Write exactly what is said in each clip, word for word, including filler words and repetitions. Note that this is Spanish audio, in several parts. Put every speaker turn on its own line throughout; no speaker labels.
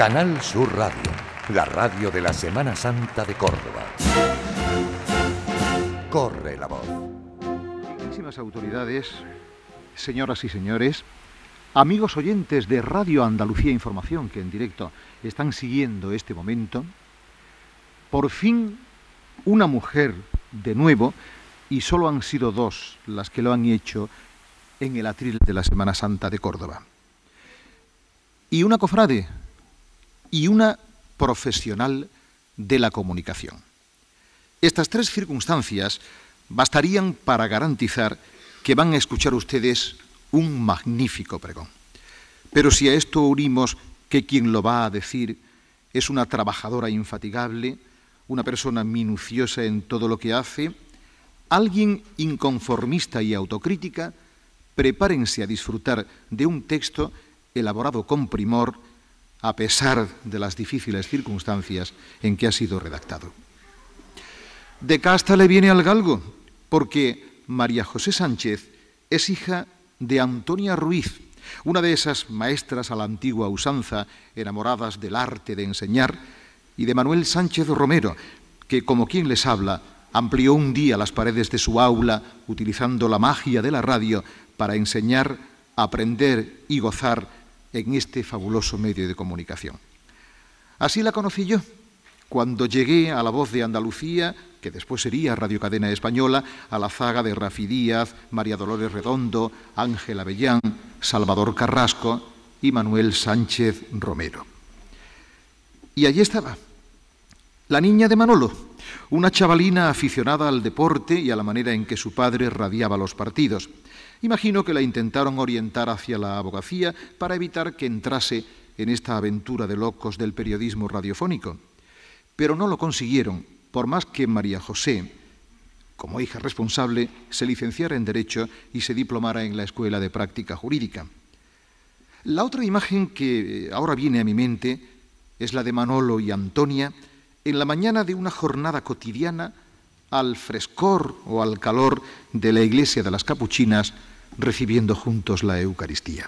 Canal Sur Radio, la radio de la Semana Santa de Córdoba. Corre la voz.
Muchísimas autoridades, señoras y señores, amigos oyentes de Radio Andalucía Información que en directo están siguiendo este momento, por fin una mujer de nuevo, y solo han sido dos las que lo han hecho en el atril de la Semana Santa de Córdoba. Y una cofrade y una profesional de la comunicación. Estas tres circunstancias bastarían para garantizar que van a escuchar ustedes un magnífico pregón. Pero si a esto unimos que quien lo va a decir es una trabajadora infatigable, una persona minuciosa en todo lo que hace, alguien inconformista y autocrítica, prepárense a disfrutar de un texto elaborado con primor, a pesar de las difíciles circunstancias en que ha sido redactado. De casta le viene al galgo, porque María José Sánchez es hija de Antonia Ruiz, una de esas maestras a la antigua usanza, enamoradas del arte de enseñar, y de Manuel Sánchez Romero, que, como quien les habla, amplió un día las paredes de su aula utilizando la magia de la radio para enseñar, aprender y gozar en este fabuloso medio de comunicación. Así la conocí yo, cuando llegué a La Voz de Andalucía, que después sería Radio Cadena Española, a la zaga de Rafi Díaz, María Dolores Redondo, Ángel Avellán, Salvador Carrasco y Manuel Sánchez Romero. Y allí estaba, la niña de Manolo, una chavalina aficionada al deporte y a la manera en que su padre radiaba los partidos. Imagino que la intentaron orientar hacia la abogacía para evitar que entrase en esta aventura de locos del periodismo radiofónico. Pero no lo consiguieron, por más que María José, como hija responsable, se licenciara en Derecho y se diplomara en la Escuela de Práctica Jurídica. La otra imagen que ahora viene a mi mente es la de Manolo y Antonia en la mañana de una jornada cotidiana al frescor o al calor de la iglesia de las Capuchinas, recibiendo juntos la Eucaristía.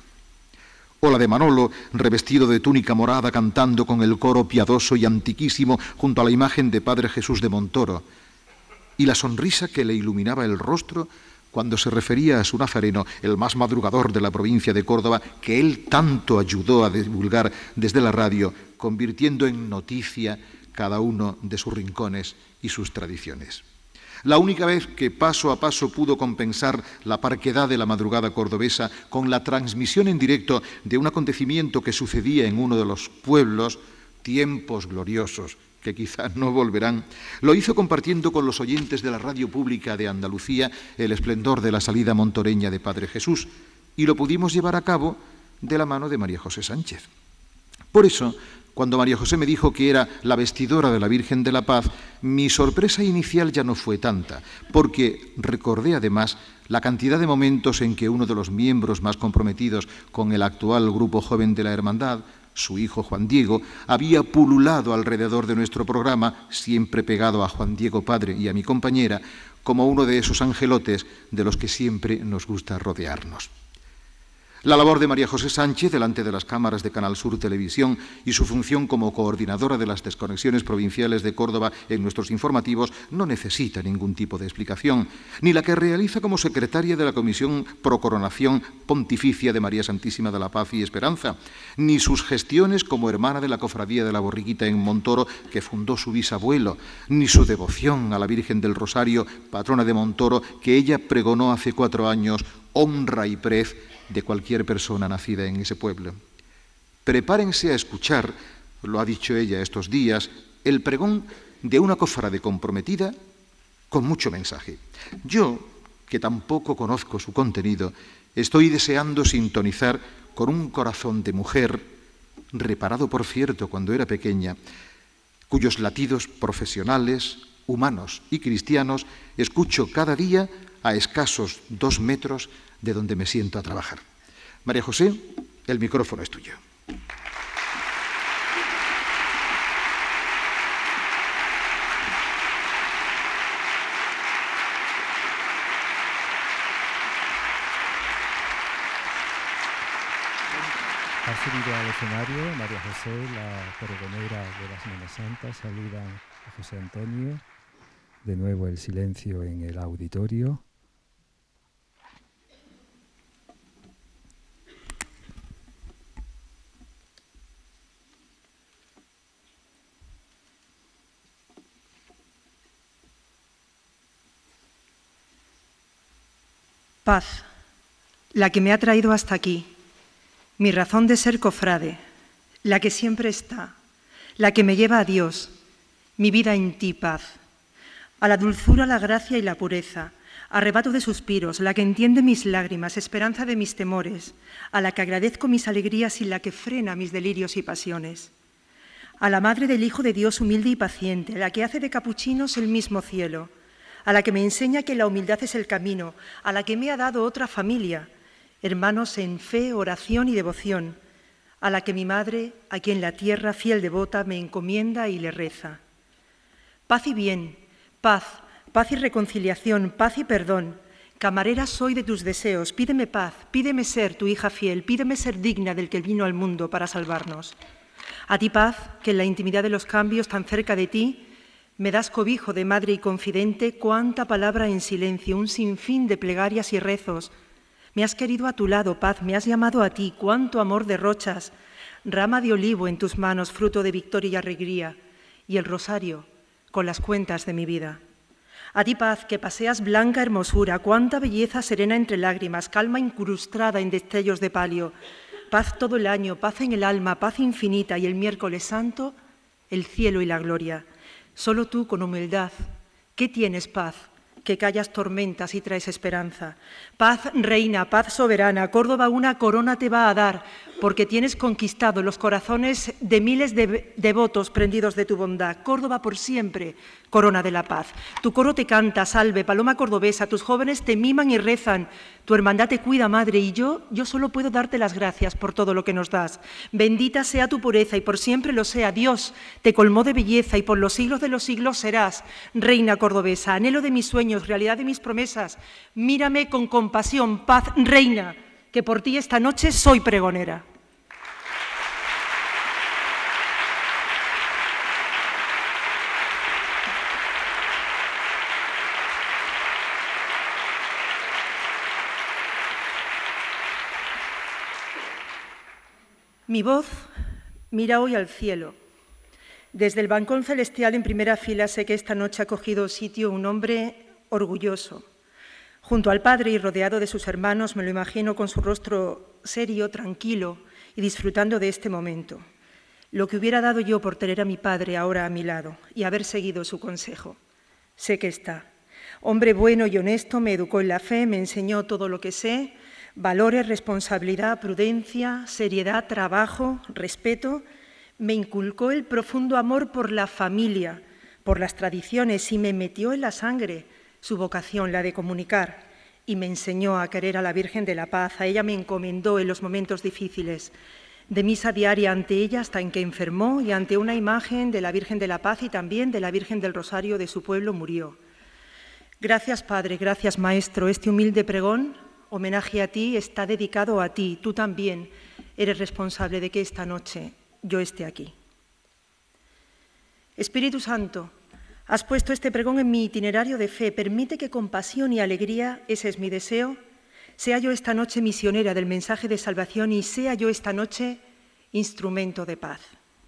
O la de Manolo, revestido de túnica morada, cantando con el coro piadoso y antiquísimo junto a la imagen de Padre Jesús de Montoro, y la sonrisa que le iluminaba el rostro cuando se refería a su nazareno, el más madrugador de la provincia de Córdoba, que él tanto ayudó a divulgar desde la radio, convirtiendo en noticia cada uno de sus rincones y sus tradiciones. La única vez que paso a paso pudo compensar la parquedad de la madrugada cordobesa con la transmisión en directo de un acontecimiento que sucedía en uno de los pueblos, tiempos gloriosos que quizás no volverán, lo hizo compartiendo con los oyentes de la radio pública de Andalucía el esplendor de la salida montoreña de Padre Jesús, y lo pudimos llevar a cabo de la mano de María José Sánchez. Por eso, cuando María José me dijo que era la vestidora de la Virgen de la Paz, mi sorpresa inicial ya no fue tanta, porque recordé además la cantidad de momentos en que uno de los miembros más comprometidos con el actual grupo joven de la Hermandad, su hijo Juan Diego, había pululado alrededor de nuestro programa, siempre pegado a Juan Diego padre y a mi compañera, como uno de esos angelotes de los que siempre nos gusta rodearnos. La labor de María José Sánchez delante de las cámaras de Canal Sur Televisión y su función como coordinadora de las desconexiones provinciales de Córdoba en nuestros informativos no necesita ningún tipo de explicación, ni la que realiza como secretaria de la Comisión Pro Coronación Pontificia de María Santísima de la Paz y Esperanza, ni sus gestiones como hermana de la Cofradía de la Borriquita en Montoro, que fundó su bisabuelo, ni su devoción a la Virgen del Rosario, patrona de Montoro, que ella pregonó hace cuatro años, honra y prez de cualquier persona nacida en ese pueblo. Prepárense a escuchar, lo ha dicho ella estos días, el pregón de una cofrade comprometida con mucho mensaje. Yo, que tampoco conozco su contenido, estoy deseando sintonizar con un corazón de mujer, reparado por cierto cuando era pequeña, cuyos latidos profesionales, humanos y cristianos escucho cada día a escasos dos metros de donde me siento a trabajar. María José, el micrófono es tuyo.
Ha subido al escenario María José, la pregonera de la Semana Santa. Saludan a José Antonio. De nuevo el silencio en el auditorio.
Paz, la que me ha traído hasta aquí, mi razón de ser cofrade, la que siempre está, la que me lleva a Dios, mi vida en ti, paz. A la dulzura, la gracia y la pureza, arrebato de suspiros, la que entiende mis lágrimas, esperanza de mis temores, a la que agradezco mis alegrías y la que frena mis delirios y pasiones. A la Madre del Hijo de Dios humilde y paciente, la que hace de capuchinos el mismo cielo, a la que me enseña que la humildad es el camino, a la que me ha dado otra familia, hermanos en fe, oración y devoción, a la que mi madre, aquí en la tierra, fiel devota, me encomienda y le reza. Paz y bien, paz, paz y reconciliación, paz y perdón. Camarera soy de tus deseos, pídeme paz, pídeme ser tu hija fiel, pídeme ser digna del que vino al mundo para salvarnos. A ti, paz, que en la intimidad de los cambios tan cerca de ti, me das cobijo de madre y confidente, cuánta palabra en silencio, un sinfín de plegarias y rezos. Me has querido a tu lado, paz, me has llamado a ti, cuánto amor derrochas. Rama de olivo en tus manos, fruto de victoria y alegría, y el rosario con las cuentas de mi vida. A ti, paz, que paseas blanca hermosura, cuánta belleza serena entre lágrimas, calma incrustada en destellos de palio. Paz todo el año, paz en el alma, paz infinita, y el miércoles santo, el cielo y la gloria. Solo tú, con humildad, ¿qué tienes, paz? Que callas tormentas y traes esperanza. Paz reina, paz soberana, Córdoba una corona te va a dar, porque tienes conquistado los corazones de miles de devotos prendidos de tu bondad. Córdoba por siempre, corona de la paz. Tu coro te canta, salve, paloma cordobesa, tus jóvenes te miman y rezan, tu hermandad te cuida, madre, y yo, yo solo puedo darte las gracias por todo lo que nos das. Bendita sea tu pureza y por siempre lo sea. Dios te colmó de belleza y por los siglos de los siglos serás reina cordobesa, anhelo de mis sueños, realidad de mis promesas. Mírame con compasión, paz reina, que por ti esta noche soy pregonera. Mi voz mira hoy al cielo. Desde el balcón celestial en primera fila sé que esta noche ha cogido sitio un hombre orgulloso. Junto al Padre y rodeado de sus hermanos, me lo imagino con su rostro serio, tranquilo y disfrutando de este momento. Lo que hubiera dado yo por tener a mi Padre ahora a mi lado y haber seguido su consejo. Sé que está. Hombre bueno y honesto, me educó en la fe, me enseñó todo lo que sé, valores, responsabilidad, prudencia, seriedad, trabajo, respeto. Me inculcó el profundo amor por la familia, por las tradiciones y me metió en la sangre su vocación, la de comunicar, y me enseñó a querer a la Virgen de la Paz. A ella me encomendó en los momentos difíciles, de misa diaria ante ella hasta en que enfermó y ante una imagen de la Virgen de la Paz y también de la Virgen del Rosario de su pueblo murió. Gracias, Padre, gracias, Maestro. Este humilde pregón, homenaje a ti, está dedicado a ti. Tú también eres responsable de que esta noche yo esté aquí. Espíritu Santo, has puesto este pregón en mi itinerario de fe. Permite que con pasión y alegría, ese es mi deseo, sea yo esta noche misionera del mensaje de salvación y sea yo esta noche instrumento de paz.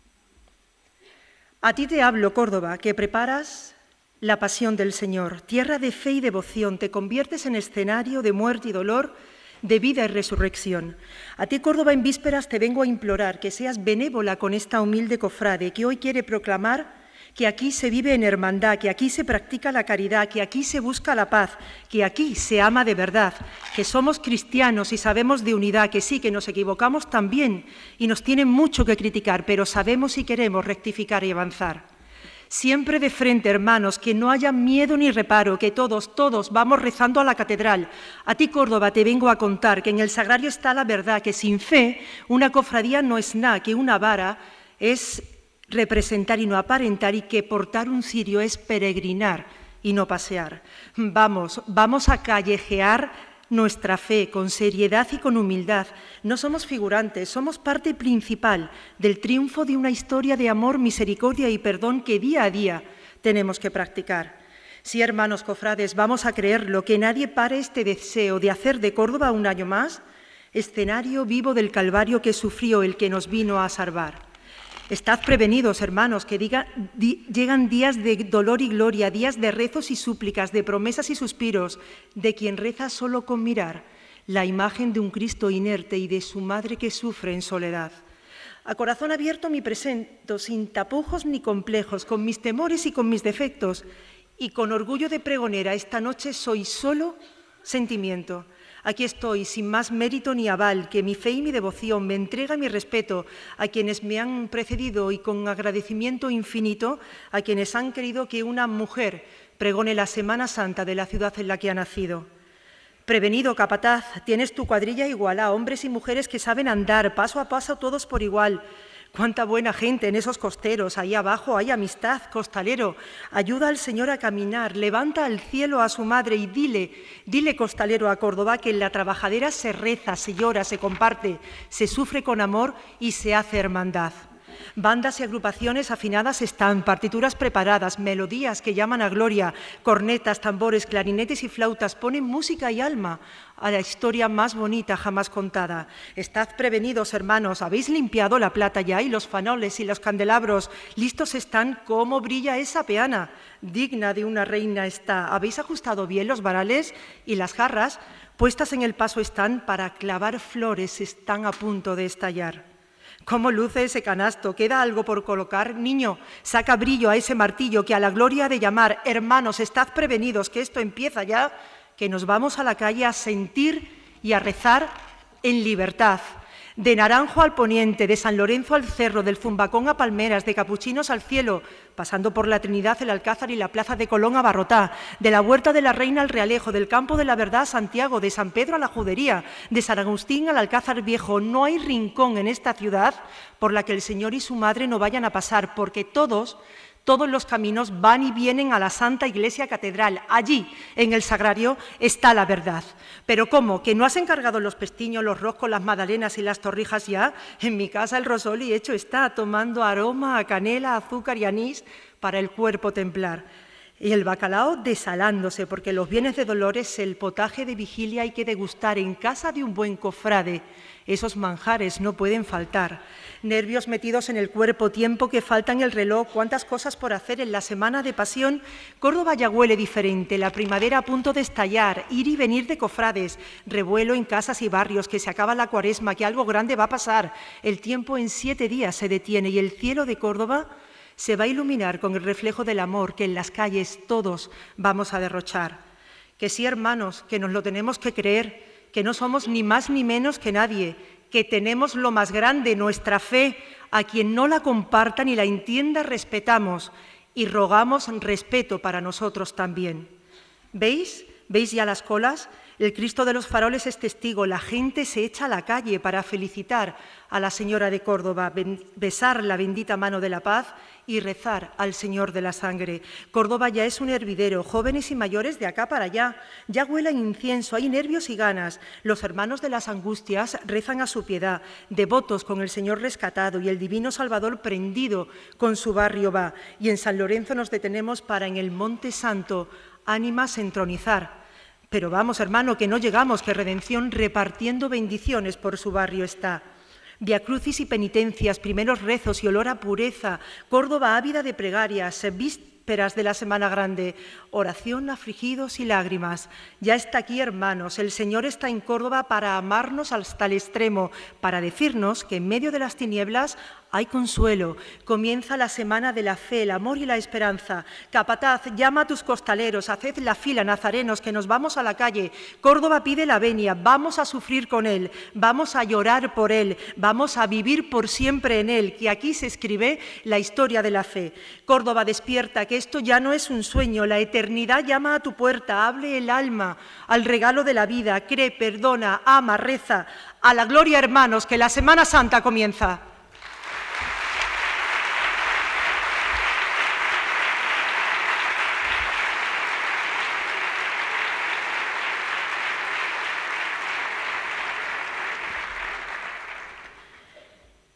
A ti te hablo, Córdoba, que preparas la pasión del Señor, tierra de fe y devoción, te conviertes en escenario de muerte y dolor, de vida y resurrección. A ti, Córdoba, en vísperas te vengo a implorar que seas benévola con esta humilde cofrade que hoy quiere proclamar que aquí se vive en hermandad, que aquí se practica la caridad, que aquí se busca la paz, que aquí se ama de verdad, que somos cristianos y sabemos de unidad, que sí, que nos equivocamos también y nos tienen mucho que criticar, pero sabemos y queremos rectificar y avanzar. Siempre de frente, hermanos, que no haya miedo ni reparo, que todos, todos vamos rezando a la catedral. A ti, Córdoba, te vengo a contar que en el sagrario está la verdad, que sin fe una cofradía no es nada, que una vara es representar y no aparentar y que portar un cirio es peregrinar y no pasear. Vamos, vamos a callejear nuestra fe con seriedad y con humildad. No somos figurantes, somos parte principal del triunfo de una historia de amor, misericordia y perdón que día a día tenemos que practicar. Sí, hermanos cofrades, vamos a creerlo, que nadie pare este deseo de hacer de Córdoba un año más escenario vivo del Calvario que sufrió el que nos vino a salvar. Estad prevenidos, hermanos, que diga, di, llegan días de dolor y gloria, días de rezos y súplicas, de promesas y suspiros, de quien reza solo con mirar la imagen de un Cristo inerte y de su madre que sufre en soledad. A corazón abierto me presento, sin tapujos ni complejos, con mis temores y con mis defectos, y con orgullo de pregonera, esta noche soy solo sentimiento. Aquí estoy, sin más mérito ni aval, que mi fe y mi devoción me entrega mi respeto a quienes me han precedido y con agradecimiento infinito a quienes han querido que una mujer pregone la Semana Santa de la ciudad en la que ha nacido. Prevenido, capataz, tienes tu cuadrilla igual a hombres y mujeres que saben andar paso a paso todos por igual. Cuánta buena gente en esos costeros, ahí abajo hay amistad, costalero. Ayuda al Señor a caminar, levanta al cielo a su madre y dile, dile costalero a Córdoba que en la trabajadera se reza, se llora, se comparte, se sufre con amor y se hace hermandad. Bandas y agrupaciones afinadas están, partituras preparadas, melodías que llaman a gloria, cornetas, tambores, clarinetes y flautas ponen música y alma a la historia más bonita jamás contada. Estad prevenidos, hermanos, habéis limpiado la plata ya y los fanoles y los candelabros listos están. ¿Cómo brilla esa peana? Digna de una reina está. ¿Habéis ajustado bien los varales y las jarras? Puestas en el paso están para clavar flores, están a punto de estallar. ¿Cómo luce ese canasto? ¿Queda algo por colocar? Niño, saca brillo a ese martillo que a la gloria ha de llamar. Hermanos, estad prevenidos, que esto empieza ya, que nos vamos a la calle a sentir y a rezar en libertad. De Naranjo al poniente, de San Lorenzo al cerro, del Zumbacón a Palmeras, de Capuchinos al cielo, pasando por la Trinidad, el Alcázar y la Plaza de Colón a Barrotá, de la Huerta de la Reina al Realejo, del Campo de la Verdad a Santiago, de San Pedro a la Judería, de San Agustín al Alcázar Viejo. No hay rincón en esta ciudad por la que el Señor y su Madre no vayan a pasar, porque todos... Todos los caminos van y vienen a la Santa Iglesia Catedral. Allí, en el sagrario, está la verdad. ¿Pero cómo? ¿Que no has encargado los pestiños, los roscos, las magdalenas y las torrijas ya? En mi casa el rosoli hecho está, tomando aroma a canela, azúcar y anís para el cuerpo templar. Y el bacalao desalándose, porque los bienes de Dolores, el potaje de vigilia hay que degustar en casa de un buen cofrade. Esos manjares no pueden faltar. Nervios metidos en el cuerpo, tiempo que falta en el reloj, cuántas cosas por hacer en la semana de pasión. Córdoba ya huele diferente, la primavera a punto de estallar, ir y venir de cofrades, revuelo en casas y barrios, que se acaba la cuaresma, que algo grande va a pasar. El tiempo en siete días se detiene y el cielo de Córdoba se va a iluminar con el reflejo del amor que en las calles todos vamos a derrochar. Que sí, hermanos, que nos lo tenemos que creer, que no somos ni más ni menos que nadie, que tenemos lo más grande, nuestra fe. A quien no la comparta ni la entienda, respetamos y rogamos respeto para nosotros también. ¿Veis? ¿Veis ya las colas? El Cristo de los faroles es testigo. La gente se echa a la calle para felicitar a la Señora de Córdoba, besar la bendita mano de la paz y rezar al Señor de la sangre. Córdoba ya es un hervidero, jóvenes y mayores de acá para allá. Ya huela incienso, hay nervios y ganas. Los hermanos de las angustias rezan a su piedad, devotos con el Señor rescatado y el divino Salvador prendido con su barrio va. Y en San Lorenzo nos detenemos para en el Monte Santo ánimas entronizar. Pero vamos, hermano, que no llegamos, que redención repartiendo bendiciones por su barrio está. Viacrucis y penitencias, primeros rezos y olor a pureza, Córdoba ávida de plegarias, vísperas de la Semana Grande, oración, afligidos y lágrimas. Ya está aquí, hermanos, el Señor está en Córdoba para amarnos hasta el extremo, para decirnos que en medio de las tinieblas hay consuelo. Comienza la semana de la fe, el amor y la esperanza. Capataz, llama a tus costaleros, haced la fila, nazarenos, que nos vamos a la calle. Córdoba pide la venia, vamos a sufrir con él, vamos a llorar por él, vamos a vivir por siempre en él, que aquí se escribe la historia de la fe. Córdoba, despierta, que esto ya no es un sueño, la eternidad llama a tu puerta, hable el alma al regalo de la vida, cree, perdona, ama, reza. A la gloria, hermanos, que la Semana Santa comienza.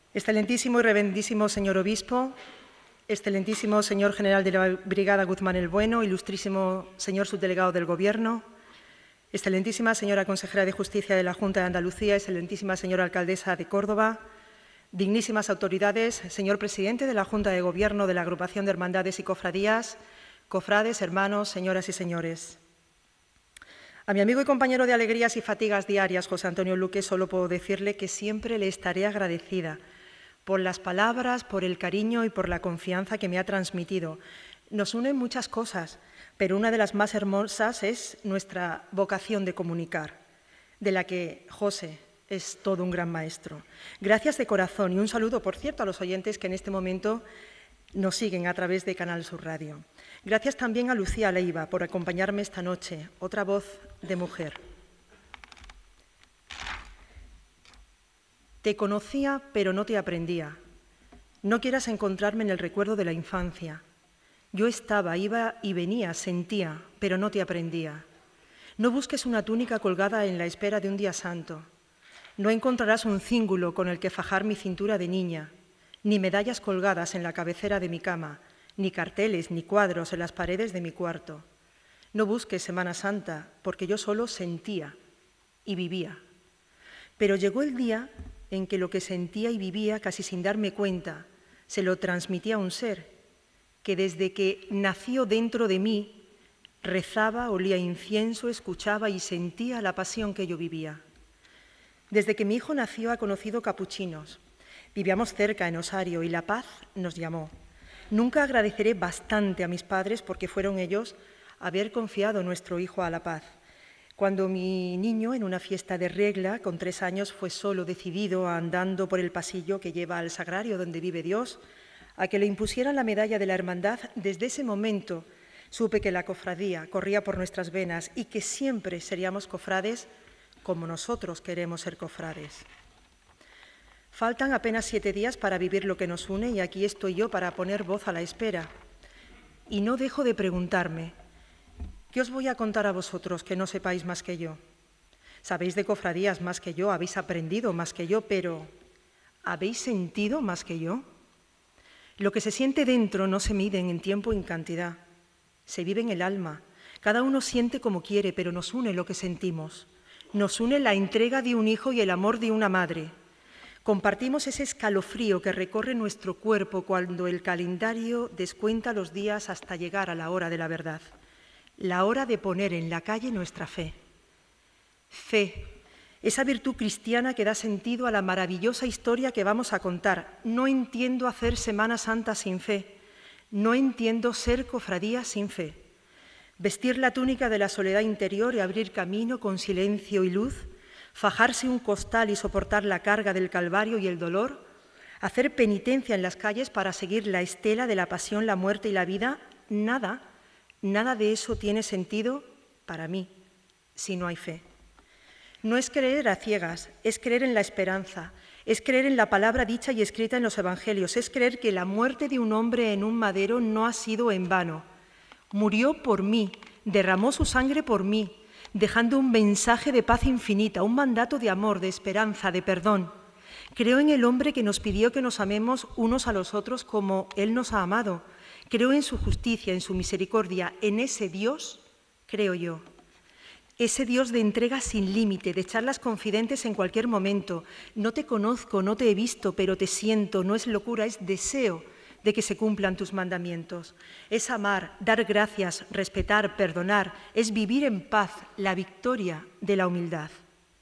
Excelentísimo y reverendísimo señor obispo, excelentísimo señor general de la Brigada Guzmán el Bueno, ilustrísimo señor subdelegado del Gobierno, excelentísima señora consejera de Justicia de la Junta de Andalucía, excelentísima señora alcaldesa de Córdoba, dignísimas autoridades, señor presidente de la Junta de Gobierno de la Agrupación de Hermandades y Cofradías, cofrades, hermanos, señoras y señores. A mi amigo y compañero de alegrías y fatigas diarias, José Antonio Luque, solo puedo decirle que siempre le estaré agradecida por las palabras, por el cariño y por la confianza que me ha transmitido. Nos unen muchas cosas, pero una de las más hermosas es nuestra vocación de comunicar, de la que José es todo un gran maestro. Gracias de corazón y un saludo, por cierto, a los oyentes que en este momento nos siguen a través de Canal Sur Radio. Gracias también a Lucía Leiva por acompañarme esta noche, otra voz de mujer. Te conocía, pero no te aprendía. No quieras encontrarme en el recuerdo de la infancia. Yo estaba, iba y venía, sentía, pero no te aprendía. No busques una túnica colgada en la espera de un día santo. No encontrarás un cíngulo con el que fajar mi cintura de niña, ni medallas colgadas en la cabecera de mi cama, ni carteles, ni cuadros en las paredes de mi cuarto. No busques Semana Santa, porque yo solo sentía y vivía. Pero llegó el día en que lo que sentía y vivía, casi sin darme cuenta, se lo transmitía a un ser que desde que nació dentro de mí, rezaba, olía incienso, escuchaba y sentía la pasión que yo vivía. Desde que mi hijo nació ha conocido capuchinos. Vivíamos cerca, en Osario, y la paz nos llamó. Nunca agradeceré bastante a mis padres porque fueron ellos haber confiado nuestro hijo a la paz. Cuando mi niño, en una fiesta de regla, con tres años, fue solo, decidido, andando por el pasillo que lleva al sagrario donde vive Dios, a que le impusieran la medalla de la hermandad, desde ese momento supe que la cofradía corría por nuestras venas y que siempre seríamos cofrades como nosotros queremos ser cofrades. Faltan apenas siete días para vivir lo que nos une y aquí estoy yo para poner voz a la espera. Y no dejo de preguntarme, ¿qué os voy a contar a vosotros que no sepáis más que yo? Sabéis de cofradías más que yo, habéis aprendido más que yo, pero ¿habéis sentido más que yo? Lo que se siente dentro no se mide en tiempo y en cantidad, se vive en el alma. Cada uno siente como quiere, pero nos une lo que sentimos. Nos une la entrega de un hijo y el amor de una madre. Compartimos ese escalofrío que recorre nuestro cuerpo cuando el calendario descuenta los días hasta llegar a la hora de la verdad. La hora de poner en la calle nuestra fe. Fe, esa virtud cristiana que da sentido a la maravillosa historia que vamos a contar. No entiendo hacer Semana Santa sin fe. No entiendo ser cofradía sin fe. Vestir la túnica de la soledad interior y abrir camino con silencio y luz. Fajarse un costal y soportar la carga del Calvario y el dolor. Hacer penitencia en las calles para seguir la estela de la pasión, la muerte y la vida. Nada. Nada de eso tiene sentido para mí si no hay fe. No es creer a ciegas, es creer en la esperanza, es creer en la palabra dicha y escrita en los evangelios, es creer que la muerte de un hombre en un madero no ha sido en vano. Murió por mí, derramó su sangre por mí, dejando un mensaje de paz infinita, un mandato de amor, de esperanza, de perdón. Creo en el hombre que nos pidió que nos amemos unos a los otros como Él nos ha amado. Creo en su justicia, en su misericordia, en ese Dios, creo yo. Ese Dios de entrega sin límite, de charlas confidentes en cualquier momento. No te conozco, no te he visto, pero te siento, no es locura, es deseo de que se cumplan tus mandamientos. Es amar, dar gracias, respetar, perdonar, es vivir en paz, la victoria de la humildad.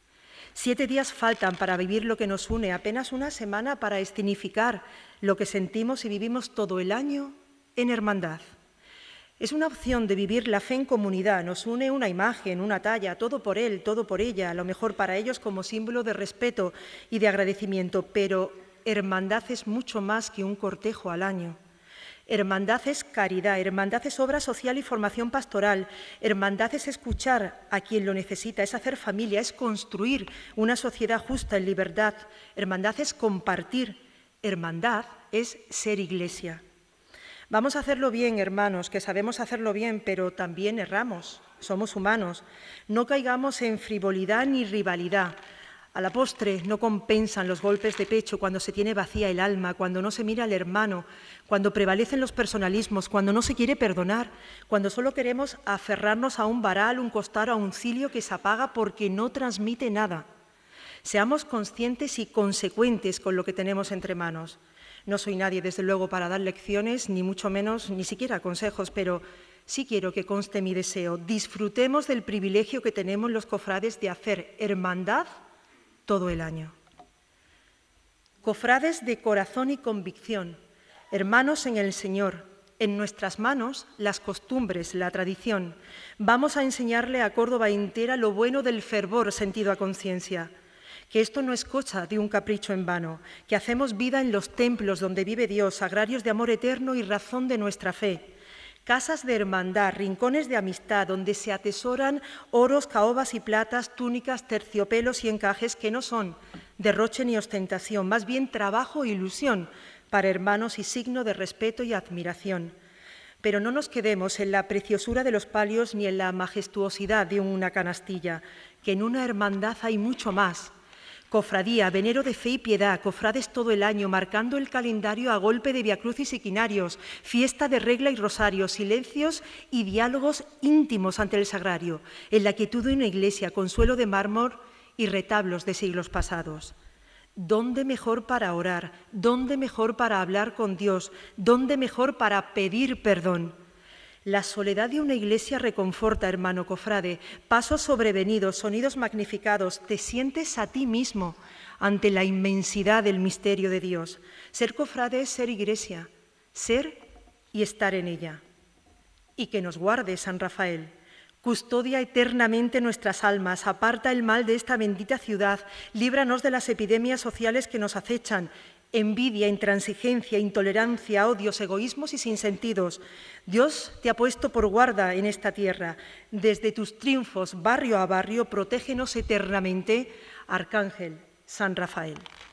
Siete días faltan para vivir lo que nos une, apenas una semana para escenificar lo que sentimos y vivimos todo el año en hermandad. Es una opción de vivir la fe en comunidad, nos une una imagen, una talla, todo por él, todo por ella, a lo mejor para ellos como símbolo de respeto y de agradecimiento, pero hermandad es mucho más que un cortejo al año. Hermandad es caridad, hermandad es obra social y formación pastoral, hermandad es escuchar a quien lo necesita, es hacer familia, es construir una sociedad justa en libertad, hermandad es compartir, hermandad es ser iglesia. Vamos a hacerlo bien, hermanos, que sabemos hacerlo bien, pero también erramos, somos humanos. No caigamos en frivolidad ni rivalidad. A la postre no compensan los golpes de pecho cuando se tiene vacía el alma, cuando no se mira al hermano, cuando prevalecen los personalismos, cuando no se quiere perdonar, cuando solo queremos aferrarnos a un varal, un costal o a un cilio que se apaga porque no transmite nada. Seamos conscientes y consecuentes con lo que tenemos entre manos. No soy nadie, desde luego, para dar lecciones, ni mucho menos, ni siquiera consejos, pero sí quiero que conste mi deseo. Disfrutemos del privilegio que tenemos los cofrades de hacer hermandad todo el año. Cofrades de corazón y convicción, hermanos en el Señor, en nuestras manos las costumbres, la tradición. Vamos a enseñarle a Córdoba entera lo bueno del fervor sentido a conciencia, que esto no es cosa de un capricho en vano, que hacemos vida en los templos donde vive Dios, sagrarios de amor eterno y razón de nuestra fe. Casas de hermandad, rincones de amistad, donde se atesoran oros, caobas y platas, túnicas, terciopelos y encajes que no son derroche ni ostentación, más bien trabajo e ilusión para hermanos y signo de respeto y admiración. Pero no nos quedemos en la preciosura de los palios ni en la majestuosidad de una canastilla, que en una hermandad hay mucho más. Cofradía, venero de fe y piedad, cofrades todo el año, marcando el calendario a golpe de viacrucis y quinarios, fiesta de regla y rosario, silencios y diálogos íntimos ante el sagrario, en la quietud de una iglesia, consuelo de mármol y retablos de siglos pasados. ¿Dónde mejor para orar? ¿Dónde mejor para hablar con Dios? ¿Dónde mejor para pedir perdón? La soledad de una iglesia reconforta, hermano cofrade, pasos sobrevenidos, sonidos magnificados, te sientes a ti mismo ante la inmensidad del misterio de Dios. Ser cofrade es ser iglesia, ser y estar en ella. Y que nos guarde San Rafael. Custodia eternamente nuestras almas, aparta el mal de esta bendita ciudad, líbranos de las epidemias sociales que nos acechan, envidia, intransigencia, intolerancia, odios, egoísmos y sinsentidos. Dios te ha puesto por guarda en esta tierra. Desde tus triunfos, barrio a barrio, protégenos eternamente, Arcángel San Rafael.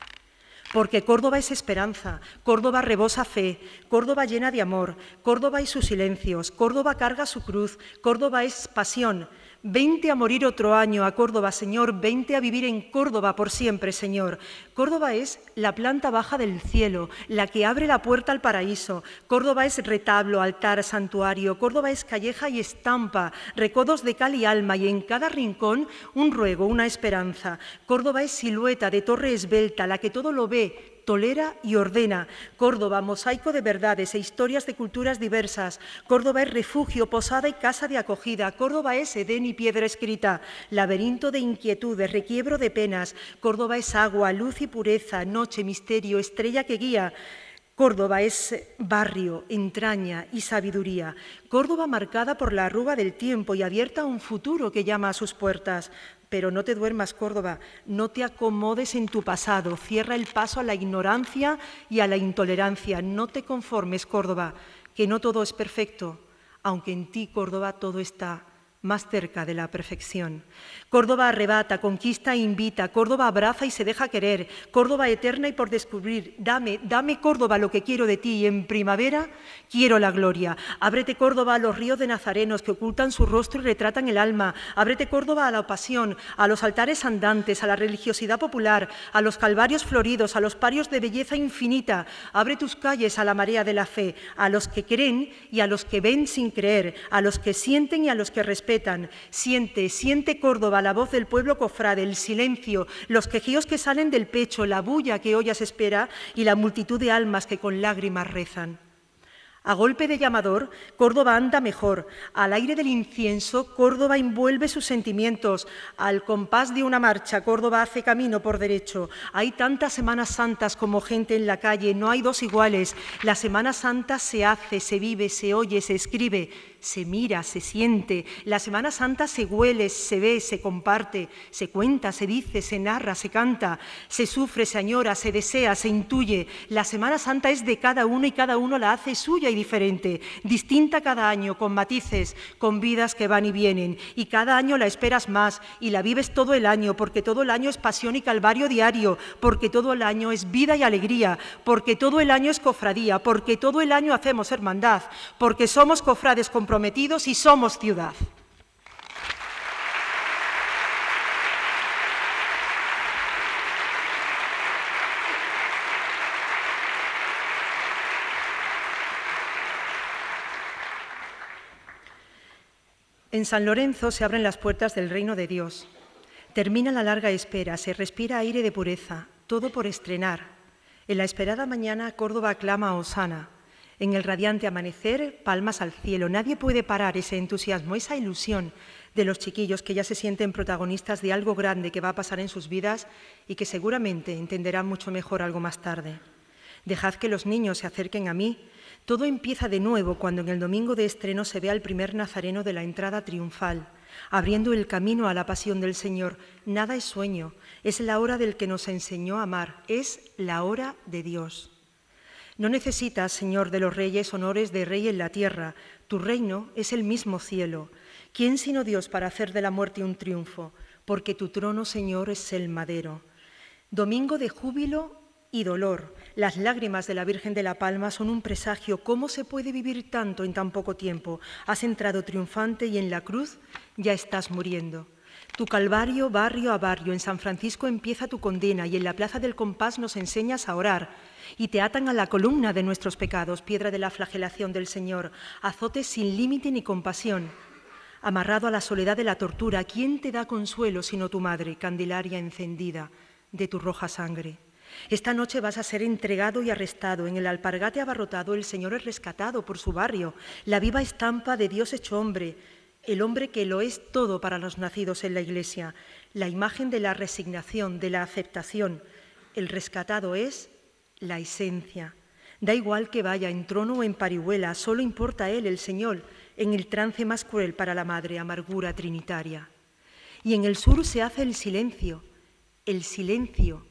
Porque Córdoba es esperanza, Córdoba rebosa fe, Córdoba llena de amor, Córdoba y sus silencios, Córdoba carga su cruz, Córdoba es pasión. Vente a morir otro año a Córdoba, Señor, vente a vivir en Córdoba por siempre, Señor. Córdoba es la planta baja del cielo, la que abre la puerta al paraíso. Córdoba es retablo, altar, santuario. Córdoba es calleja y estampa, recodos de cal y alma, y en cada rincón un ruego, una esperanza. Córdoba es silueta de torre esbelta, la que todo lo ve, tolera y ordena. Córdoba, mosaico de verdades e historias de culturas diversas. Córdoba es refugio, posada y casa de acogida. Córdoba es Edén y piedra escrita, laberinto de inquietudes, requiebro de penas. Córdoba es agua, luz y pureza, noche, misterio, estrella que guía. Córdoba es barrio, entraña y sabiduría. Córdoba marcada por la arruga del tiempo y abierta a un futuro que llama a sus puertas. Pero no te duermas, Córdoba, no te acomodes en tu pasado, cierra el paso a la ignorancia y a la intolerancia. No te conformes, Córdoba, que no todo es perfecto, aunque en ti, Córdoba, todo está más cerca de la perfección. Córdoba arrebata, conquista e invita, Córdoba abraza y se deja querer, Córdoba eterna y por descubrir. Dame, dame, Córdoba, lo que quiero de ti, y en primavera quiero la gloria. Ábrete, Córdoba, a los ríos de nazarenos que ocultan su rostro y retratan el alma. Ábrete, Córdoba, a la pasión, a los altares andantes, a la religiosidad popular, a los calvarios floridos, a los parios de belleza infinita. Abre tus calles a la marea de la fe, a los que creen y a los que ven sin creer, a los que sienten y a los que respetan. Siente, siente, Córdoba, la voz del pueblo cofrade, el silencio, los quejíos que salen del pecho, la bulla que oyas espera y la multitud de almas que con lágrimas rezan. A golpe de llamador, Córdoba anda mejor. Al aire del incienso, Córdoba envuelve sus sentimientos. Al compás de una marcha, Córdoba hace camino por derecho. Hay tantas Semanas Santas como gente en la calle, no hay dos iguales. La Semana Santa se hace, se vive, se oye, se escribe, se mira, se siente. La Semana Santa se huele, se ve, se comparte, se cuenta, se dice, se narra, se canta, se sufre, se añora, se desea, se intuye. La Semana Santa es de cada uno y cada uno la hace suya y diferente, distinta cada año, con matices, con vidas que van y vienen. Y cada año la esperas más y la vives todo el año, porque todo el año es pasión y calvario diario, porque todo el año es vida y alegría, porque todo el año es cofradía, porque todo el año hacemos hermandad, porque somos cofrades comprometidos y somos ciudad. En San Lorenzo se abren las puertas del reino de Dios. Termina la larga espera, se respira aire de pureza, todo por estrenar. En la esperada mañana, Córdoba aclama a Hosana. En el radiante amanecer, palmas al cielo. Nadie puede parar ese entusiasmo, esa ilusión de los chiquillos que ya se sienten protagonistas de algo grande que va a pasar en sus vidas y que seguramente entenderán mucho mejor algo más tarde. Dejad que los niños se acerquen a mí. Todo empieza de nuevo cuando en el domingo de estreno se ve al primer nazareno de la entrada triunfal, abriendo el camino a la pasión del Señor. Nada es sueño, es la hora del que nos enseñó a amar, es la hora de Dios. No necesitas, Señor de los reyes, honores de rey en la tierra. Tu reino es el mismo cielo. ¿Quién sino Dios para hacer de la muerte un triunfo? Porque tu trono, Señor, es el madero. Domingo de júbilo y dolor. Las lágrimas de la Virgen de la Palma son un presagio. ¿Cómo se puede vivir tanto en tan poco tiempo? Has entrado triunfante y en la cruz ya estás muriendo. Tu calvario, barrio a barrio, en San Francisco empieza tu condena y en la Plaza del Compás nos enseñas a orar y te atan a la columna de nuestros pecados, piedra de la flagelación del Señor, azotes sin límite ni compasión. Amarrado a la soledad de la tortura, ¿quién te da consuelo sino tu madre, Candelaria encendida de tu roja sangre? Esta noche vas a ser entregado y arrestado. En el alpargate abarrotado el Señor es rescatado por su barrio, la viva estampa de Dios hecho hombre, el hombre que lo es todo para los nacidos en la Iglesia, la imagen de la resignación, de la aceptación. El rescatado es la esencia. Da igual que vaya en trono o en parihuela, solo importa Él, el Señor, en el trance más cruel para la madre, amargura trinitaria. Y en el sur se hace el silencio, el silencio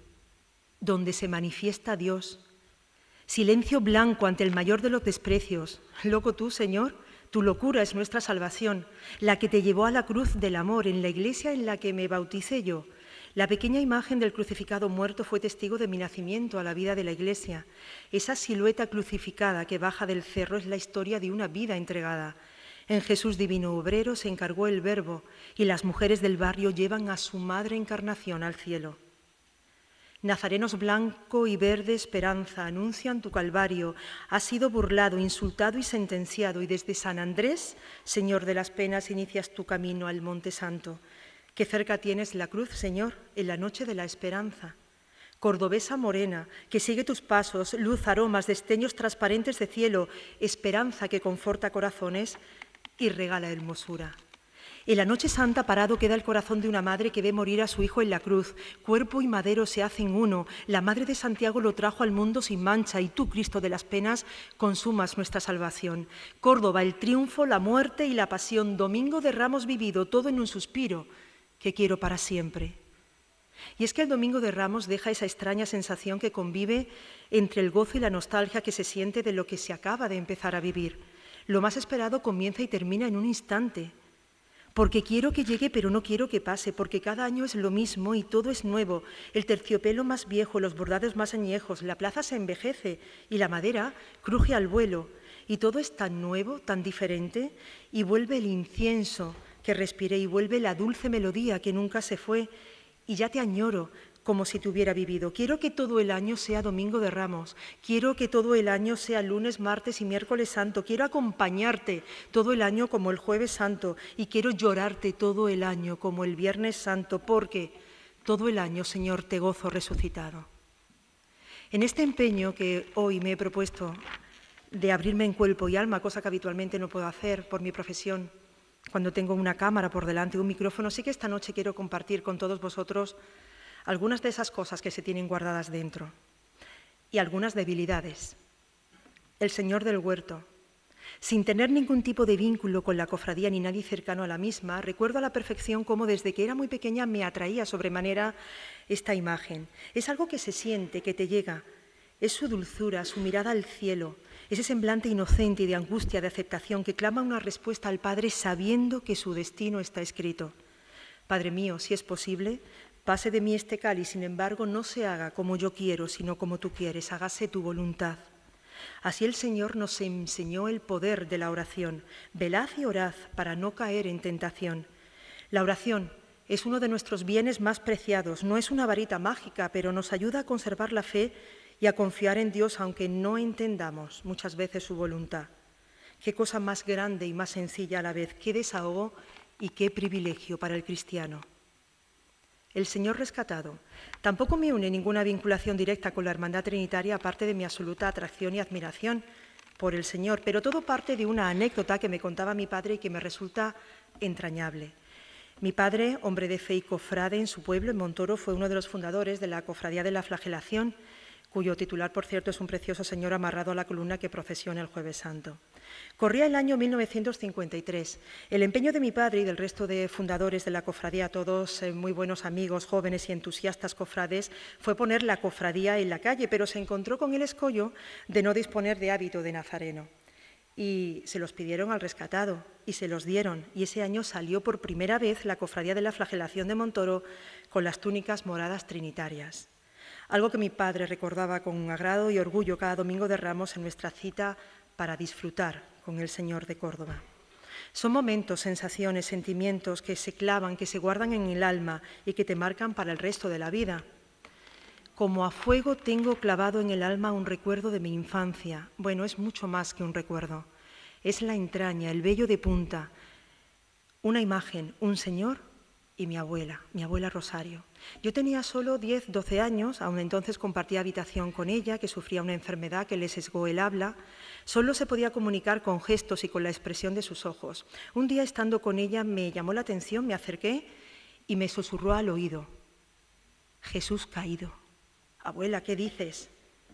donde se manifiesta Dios. Silencio blanco ante el mayor de los desprecios. Loco tú, Señor, tu locura es nuestra salvación, la que te llevó a la cruz del amor en la iglesia en la que me bauticé yo. La pequeña imagen del crucificado muerto fue testigo de mi nacimiento a la vida de la iglesia. Esa silueta crucificada que baja del cerro es la historia de una vida entregada. En Jesús divino obrero se encargó el Verbo y las mujeres del barrio llevan a su madre encarnación al cielo. Nazarenos blanco y verde esperanza anuncian tu calvario. Has sido burlado, insultado y sentenciado y desde San Andrés, Señor de las penas, inicias tu camino al Monte Santo. Qué cerca tienes la cruz, Señor, en la noche de la esperanza. Cordobesa morena, que sigue tus pasos, luz, aromas, destellos transparentes de cielo, esperanza que conforta corazones y regala hermosura. En la noche santa parado queda el corazón de una madre que ve morir a su hijo en la cruz. Cuerpo y madero se hacen uno. La madre de Santiago lo trajo al mundo sin mancha y tú, Cristo de las penas, consumas nuestra salvación. Córdoba, el triunfo, la muerte y la pasión. Domingo de Ramos vivido, todo en un suspiro que quiero para siempre. Y es que el Domingo de Ramos deja esa extraña sensación que convive entre el gozo y la nostalgia que se siente de lo que se acaba de empezar a vivir. Lo más esperado comienza y termina en un instante. Porque quiero que llegue, pero no quiero que pase, porque cada año es lo mismo y todo es nuevo. El terciopelo más viejo, los bordados más añejos, la plaza se envejece y la madera cruje al vuelo. Y todo es tan nuevo, tan diferente, y vuelve el incienso que respiré y vuelve la dulce melodía que nunca se fue, y ya te añoro como si te hubiera vivido. Quiero que todo el año sea Domingo de Ramos, quiero que todo el año sea lunes, martes y miércoles santo, quiero acompañarte todo el año como el jueves santo y quiero llorarte todo el año como el viernes santo, porque todo el año, Señor, te gozo resucitado. En este empeño que hoy me he propuesto de abrirme en cuerpo y alma, cosa que habitualmente no puedo hacer por mi profesión, cuando tengo una cámara por delante, un micrófono, sí que esta noche quiero compartir con todos vosotros algunas de esas cosas que se tienen guardadas dentro y algunas debilidades. El Señor del Huerto. Sin tener ningún tipo de vínculo con la cofradía ni nadie cercano a la misma, recuerdo a la perfección cómo desde que era muy pequeña me atraía sobremanera esta imagen. Es algo que se siente, que te llega. Es su dulzura, su mirada al cielo, ese semblante inocente y de angustia, de aceptación que clama una respuesta al Padre sabiendo que su destino está escrito. Padre mío, si es posible, pase de mí este cáliz, sin embargo, no se haga como yo quiero, sino como tú quieres, hágase tu voluntad. Así el Señor nos enseñó el poder de la oración. Velad y orad para no caer en tentación. La oración es uno de nuestros bienes más preciados. No es una varita mágica, pero nos ayuda a conservar la fe y a confiar en Dios, aunque no entendamos muchas veces su voluntad. Qué cosa más grande y más sencilla a la vez, qué desahogo y qué privilegio para el cristiano. El Señor rescatado. Tampoco me une ninguna vinculación directa con la Hermandad Trinitaria, aparte de mi absoluta atracción y admiración por el Señor, pero todo parte de una anécdota que me contaba mi padre y que me resulta entrañable. Mi padre, hombre de fe y cofrade en su pueblo, en Montoro, fue uno de los fundadores de la Cofradía de la Flagelación, cuyo titular, por cierto, es un precioso señor amarrado a la columna que procesiona el Jueves Santo. Corría el año mil novecientos cincuenta y tres. El empeño de mi padre y del resto de fundadores de la cofradía, todos eh, muy buenos amigos, jóvenes y entusiastas cofrades, fue poner la cofradía en la calle, pero se encontró con el escollo de no disponer de hábito de nazareno. Y se los pidieron al rescatado y se los dieron. Y ese año salió por primera vez la Cofradía de la Flagelación de Montoro con las túnicas moradas trinitarias. Algo que mi padre recordaba con agrado y orgullo cada domingo de Ramos en nuestra cita para disfrutar con el Señor de Córdoba. Son momentos, sensaciones, sentimientos que se clavan, que se guardan en el alma y que te marcan para el resto de la vida. Como a fuego tengo clavado en el alma un recuerdo de mi infancia. Bueno, es mucho más que un recuerdo. Es la entraña, el vello de punta, una imagen, un señor y mi abuela, mi abuela Rosario. Yo tenía solo diez, doce años, aún entonces compartía habitación con ella, que sufría una enfermedad que le sesgó el habla. Solo se podía comunicar con gestos y con la expresión de sus ojos. Un día, estando con ella, me llamó la atención, me acerqué y me susurró al oído: Jesús caído. Abuela, ¿qué dices?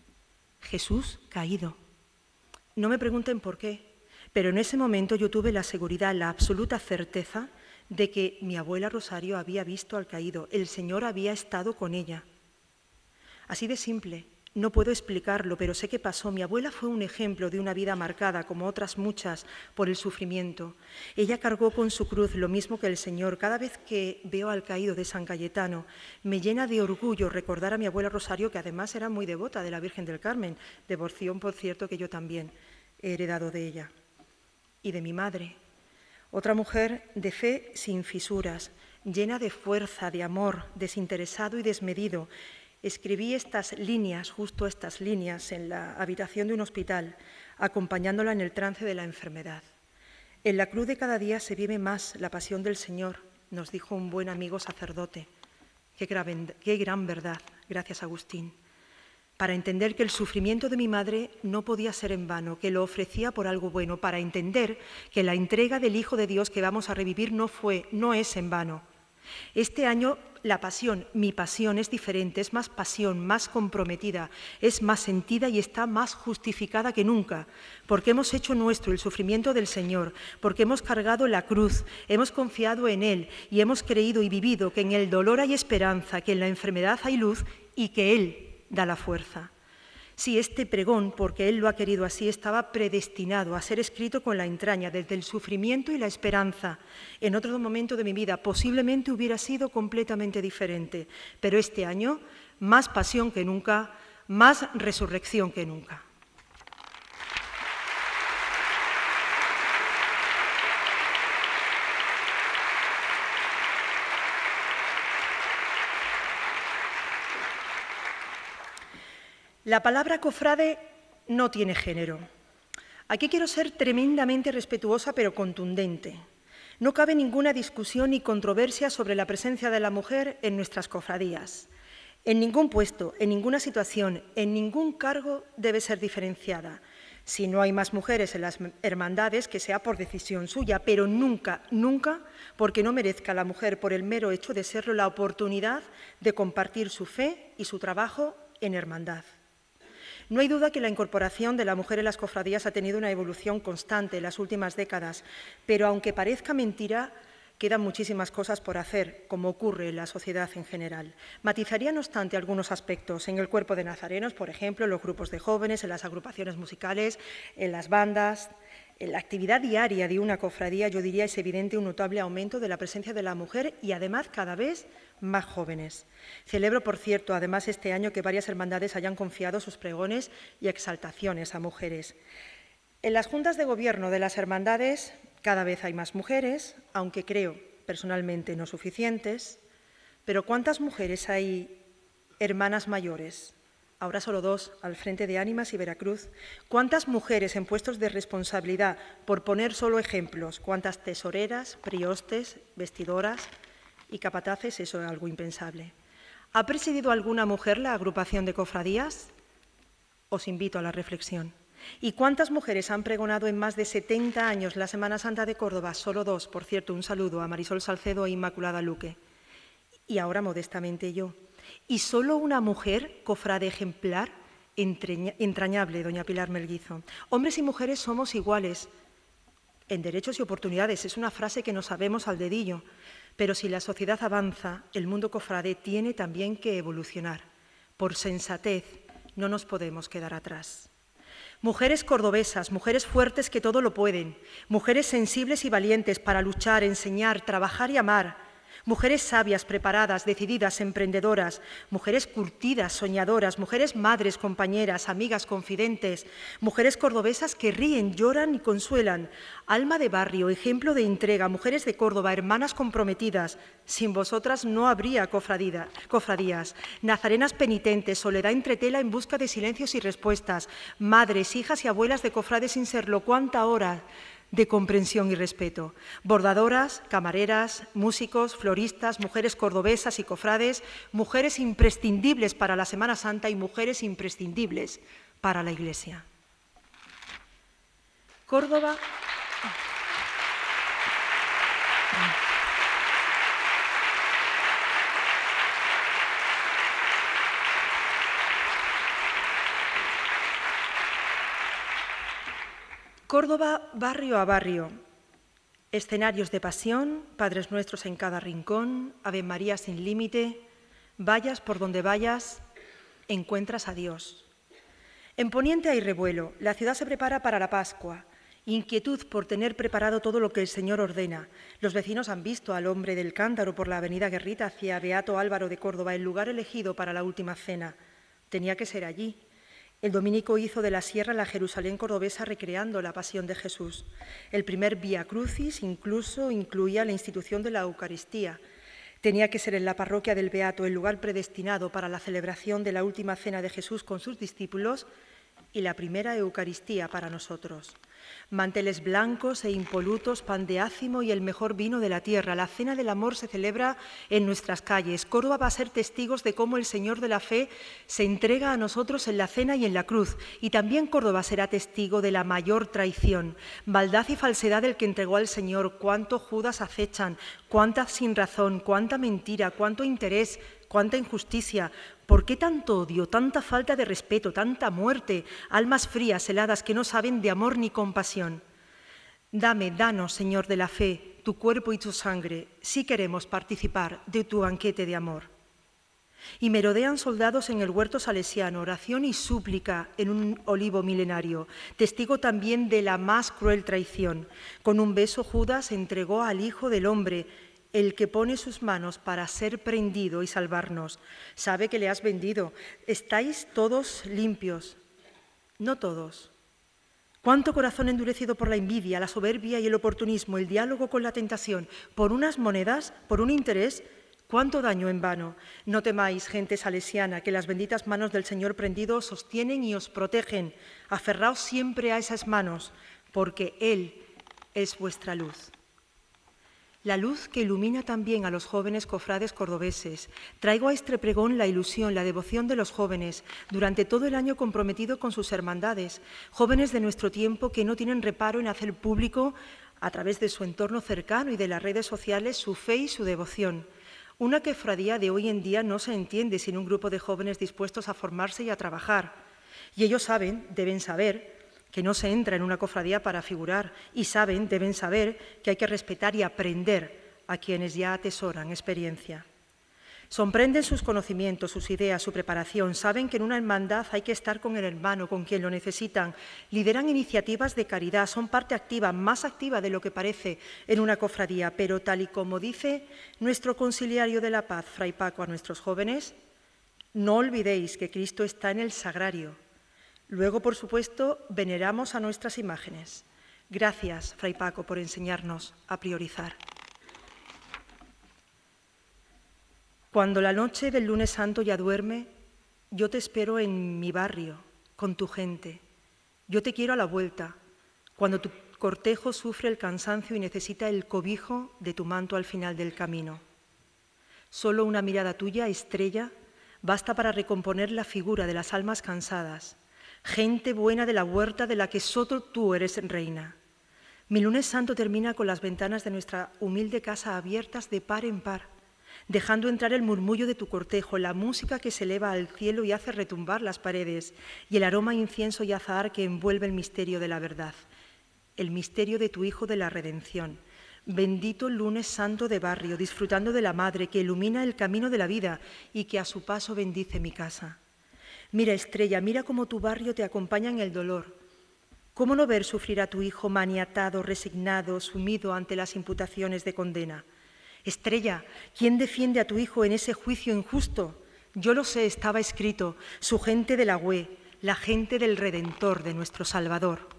Jesús caído. No me pregunten por qué, pero en ese momento yo tuve la seguridad, la absoluta certeza de que mi abuela Rosario había visto al caído, el Señor había estado con ella. Así de simple, no puedo explicarlo, pero sé que pasó. Mi abuela fue un ejemplo de una vida marcada, como otras muchas, por el sufrimiento. Ella cargó con su cruz lo mismo que el Señor. Cada vez que veo al caído de San Cayetano, me llena de orgullo recordar a mi abuela Rosario, que además era muy devota de la Virgen del Carmen, devoción, por cierto, que yo también he heredado de ella. Y de mi madre, otra mujer de fe sin fisuras, llena de fuerza, de amor, desinteresado y desmedido. Escribí estas líneas, justo estas líneas, en la habitación de un hospital, acompañándola en el trance de la enfermedad. En la cruz de cada día se vive más la pasión del Señor, nos dijo un buen amigo sacerdote. Qué gran, qué gran verdad, gracias Agustín. Para entender que el sufrimiento de mi madre no podía ser en vano, que lo ofrecía por algo bueno, para entender que la entrega del Hijo de Dios que vamos a revivir no fue, no es en vano. Este año la pasión, mi pasión, es diferente, es más pasión, más comprometida, es más sentida y está más justificada que nunca, porque hemos hecho nuestro el sufrimiento del Señor, porque hemos cargado la cruz, hemos confiado en Él y hemos creído y vivido que en el dolor hay esperanza, que en la enfermedad hay luz y que Él da la fuerza. Sí, este pregón, porque Él lo ha querido así, estaba predestinado a ser escrito con la entraña, desde el sufrimiento y la esperanza. En otro momento de mi vida posiblemente hubiera sido completamente diferente, pero este año, más pasión que nunca, más resurrección que nunca. La palabra cofrade no tiene género. Aquí quiero ser tremendamente respetuosa pero contundente. No cabe ninguna discusión ni controversia sobre la presencia de la mujer en nuestras cofradías. En ningún puesto, en ninguna situación, en ningún cargo debe ser diferenciada. Si no hay más mujeres en las hermandades, que sea por decisión suya, pero nunca, nunca porque no merezca a la mujer, por el mero hecho de serlo, la oportunidad de compartir su fe y su trabajo en hermandad. No hay duda que la incorporación de la mujer en las cofradías ha tenido una evolución constante en las últimas décadas, pero aunque parezca mentira, quedan muchísimas cosas por hacer, como ocurre en la sociedad en general. Matizaría, no obstante, algunos aspectos en el cuerpo de nazarenos, por ejemplo, en los grupos de jóvenes, en las agrupaciones musicales, en las bandas. En la actividad diaria de una cofradía, yo diría, es evidente un notable aumento de la presencia de la mujer y, además, cada vez más jóvenes. Celebro, por cierto, además, este año que varias hermandades hayan confiado sus pregones y exaltaciones a mujeres. En las juntas de gobierno de las hermandades cada vez hay más mujeres, aunque creo, personalmente, no suficientes. Pero ¿cuántas mujeres hay hermanas mayores? ahora solo dos, al frente de Ánimas y Veracruz. ¿Cuántas mujeres en puestos de responsabilidad, por poner solo ejemplos? ¿Cuántas tesoreras, priostes, vestidoras y capataces? Eso es algo impensable. ¿Ha presidido alguna mujer la agrupación de cofradías? Os invito a la reflexión. ¿Y cuántas mujeres han pregonado en más de setenta años la Semana Santa de Córdoba? Solo dos, por cierto, un saludo a Marisol Salcedo e Inmaculada Luque. Y ahora modestamente yo. ¿Y solo una mujer, cofrade ejemplar? Entrañable, doña Pilar Melguizo. Hombres y mujeres somos iguales en derechos y oportunidades. Es una frase que nos sabemos al dedillo. Pero si la sociedad avanza, el mundo cofrade tiene también que evolucionar. Por sensatez, no nos podemos quedar atrás. Mujeres cordobesas, mujeres fuertes que todo lo pueden, mujeres sensibles y valientes para luchar, enseñar, trabajar y amar, mujeres sabias, preparadas, decididas, emprendedoras, mujeres curtidas, soñadoras, mujeres madres, compañeras, amigas, confidentes, mujeres cordobesas que ríen, lloran y consuelan, alma de barrio, ejemplo de entrega, mujeres de Córdoba, hermanas comprometidas. Sin vosotras no habría cofradías, nazarenas penitentes, soledad entretela en busca de silencios y respuestas, madres, hijas y abuelas de cofrades sin serlo. ¿Cuánta hora de comprensión y respeto? Bordadoras, camareras, músicos, floristas, mujeres cordobesas y cofrades, mujeres imprescindibles para la Semana Santa y mujeres imprescindibles para la Iglesia. Córdoba. Córdoba, barrio a barrio, escenarios de pasión, Padres Nuestros en cada rincón, Ave María sin límite, vayas por donde vayas, encuentras a Dios. En Poniente hay revuelo, la ciudad se prepara para la Pascua, inquietud por tener preparado todo lo que el Señor ordena. Los vecinos han visto al hombre del cántaro por la avenida Guerrita hacia Beato Álvaro de Córdoba, el lugar elegido para la última cena. Tenía que ser allí. El dominico hizo de la sierra la Jerusalén cordobesa recreando la pasión de Jesús. El primer Vía Crucis incluso incluía la institución de la Eucaristía. Tenía que ser en la parroquia del Beato, el lugar predestinado para la celebración de la última cena de Jesús con sus discípulos y la primera Eucaristía para nosotros. Manteles blancos e impolutos, pan de ácimo y el mejor vino de la tierra. La cena del amor se celebra en nuestras calles. Córdoba va a ser testigos de cómo el Señor de la fe se entrega a nosotros en la cena y en la cruz. Y también Córdoba será testigo de la mayor traición, maldad y falsedad del que entregó al Señor. Cuánto Judas acechan, cuánta sinrazón, cuánta mentira, cuánto interés, cuánta injusticia. ¿Por qué tanto odio, tanta falta de respeto, tanta muerte, almas frías, heladas, que no saben de amor ni compasión? Dame, danos, Señor de la fe, tu cuerpo y tu sangre, si queremos participar de tu banquete de amor. Y merodean soldados en el huerto salesiano, oración y súplica en un olivo milenario, testigo también de la más cruel traición. Con un beso Judas entregó al Hijo del Hombre, el que pone sus manos para ser prendido y salvarnos. Sabe que le has vendido. ¿Estáis todos limpios? No todos. ¿Cuánto corazón endurecido por la envidia, la soberbia y el oportunismo, el diálogo con la tentación, por unas monedas, por un interés? ¿Cuánto daño en vano? No temáis, gente salesiana, que las benditas manos del Señor prendido os sostienen y os protegen. Aferraos siempre a esas manos, porque Él es vuestra luz. La luz que ilumina también a los jóvenes cofrades cordobeses. Traigo a este pregón la ilusión, la devoción de los jóvenes, durante todo el año comprometido con sus hermandades, jóvenes de nuestro tiempo que no tienen reparo en hacer público, a través de su entorno cercano y de las redes sociales, su fe y su devoción. Una cofradía de hoy en día no se entiende sin un grupo de jóvenes dispuestos a formarse y a trabajar. Y ellos saben, deben saber, que no se entra en una cofradía para figurar, y saben, deben saber, que hay que respetar y aprender a quienes ya atesoran experiencia. Sorprenden sus conocimientos, sus ideas, su preparación, saben que en una hermandad hay que estar con el hermano, con quien lo necesitan, lideran iniciativas de caridad, son parte activa, más activa de lo que parece en una cofradía, pero tal y como dice nuestro conciliario de la paz, Fray Paco, a nuestros jóvenes, no olvidéis que Cristo está en el sagrario. Luego, por supuesto, veneramos a nuestras imágenes. Gracias, Fray Paco, por enseñarnos a priorizar. Cuando la noche del lunes santo ya duerme, Yo te espero en mi barrio, con tu gente. Yo te quiero a la vuelta, cuando tu cortejo sufre el cansancio y necesita el cobijo de tu manto al final del camino. Solo una mirada tuya, estrella, basta para recomponer la figura de las almas cansadas, gente buena de la huerta de la que solo tú eres reina. Mi lunes santo termina con las ventanas de nuestra humilde casa abiertas de par en par, dejando entrar el murmullo de tu cortejo, la música que se eleva al cielo y hace retumbar las paredes, y el aroma a incienso y azahar que envuelve el misterio de la verdad, el misterio de tu Hijo de la Redención. Bendito lunes santo de barrio, disfrutando de la Madre que ilumina el camino de la vida y que a su paso bendice mi casa. Mira, estrella, mira cómo tu barrio te acompaña en el dolor. ¿Cómo no ver sufrir a tu hijo maniatado, resignado, sumido ante las imputaciones de condena? Estrella, ¿quién defiende a tu hijo en ese juicio injusto? Yo lo sé, estaba escrito, su gente de la U E, la gente del Redentor, de nuestro Salvador.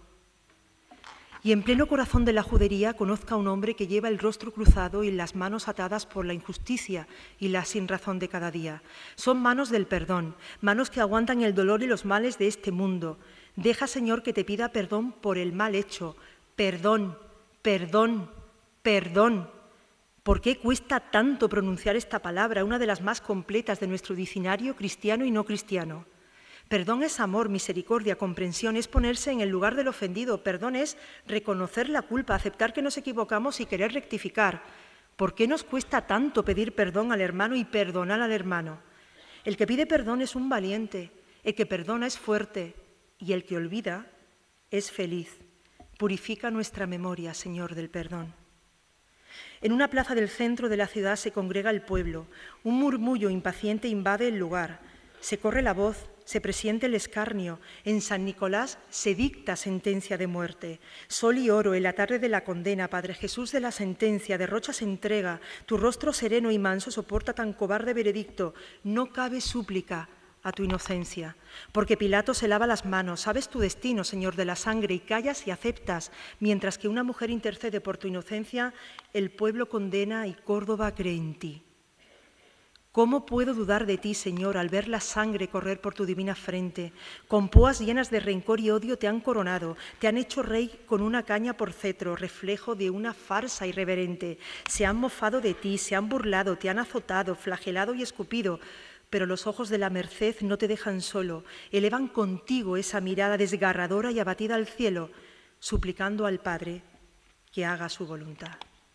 Y en pleno corazón de la judería conozca a un hombre que lleva el rostro cruzado y las manos atadas por la injusticia y la sinrazón de cada día. Son manos del perdón, manos que aguantan el dolor y los males de este mundo. Deja, Señor, que te pida perdón por el mal hecho. Perdón, perdón, perdón. ¿Por qué cuesta tanto pronunciar esta palabra, una de las más completas de nuestro diccionario cristiano y no cristiano? Perdón es amor, misericordia, comprensión, es ponerse en el lugar del ofendido. Perdón es reconocer la culpa, aceptar que nos equivocamos y querer rectificar. ¿Por qué nos cuesta tanto pedir perdón al hermano y perdonar al hermano? El que pide perdón es un valiente, el que perdona es fuerte y el que olvida es feliz. Purifica nuestra memoria, Señor, del perdón. En una plaza del centro de la ciudad se congrega el pueblo. Un murmullo impaciente invade el lugar. Se corre la voz, se presiente el escarnio. En San Nicolás se dicta sentencia de muerte. Sol y oro en la tarde de la condena, Padre Jesús de la sentencia, derrochas entrega. Tu rostro sereno y manso soporta tan cobarde veredicto. No cabe súplica a tu inocencia, porque Pilato se lava las manos. Sabes tu destino, Señor de la sangre, y callas y aceptas. Mientras que una mujer intercede por tu inocencia, el pueblo condena y Córdoba cree en ti. ¿Cómo puedo dudar de ti, Señor, al ver la sangre correr por tu divina frente? Con púas llenas de rencor y odio te han coronado, te han hecho rey con una caña por cetro, reflejo de una farsa irreverente. Se han mofado de ti, se han burlado, te han azotado, flagelado y escupido, pero los ojos de la merced no te dejan solo, elevan contigo esa mirada desgarradora y abatida al cielo, suplicando al Padre que haga su voluntad.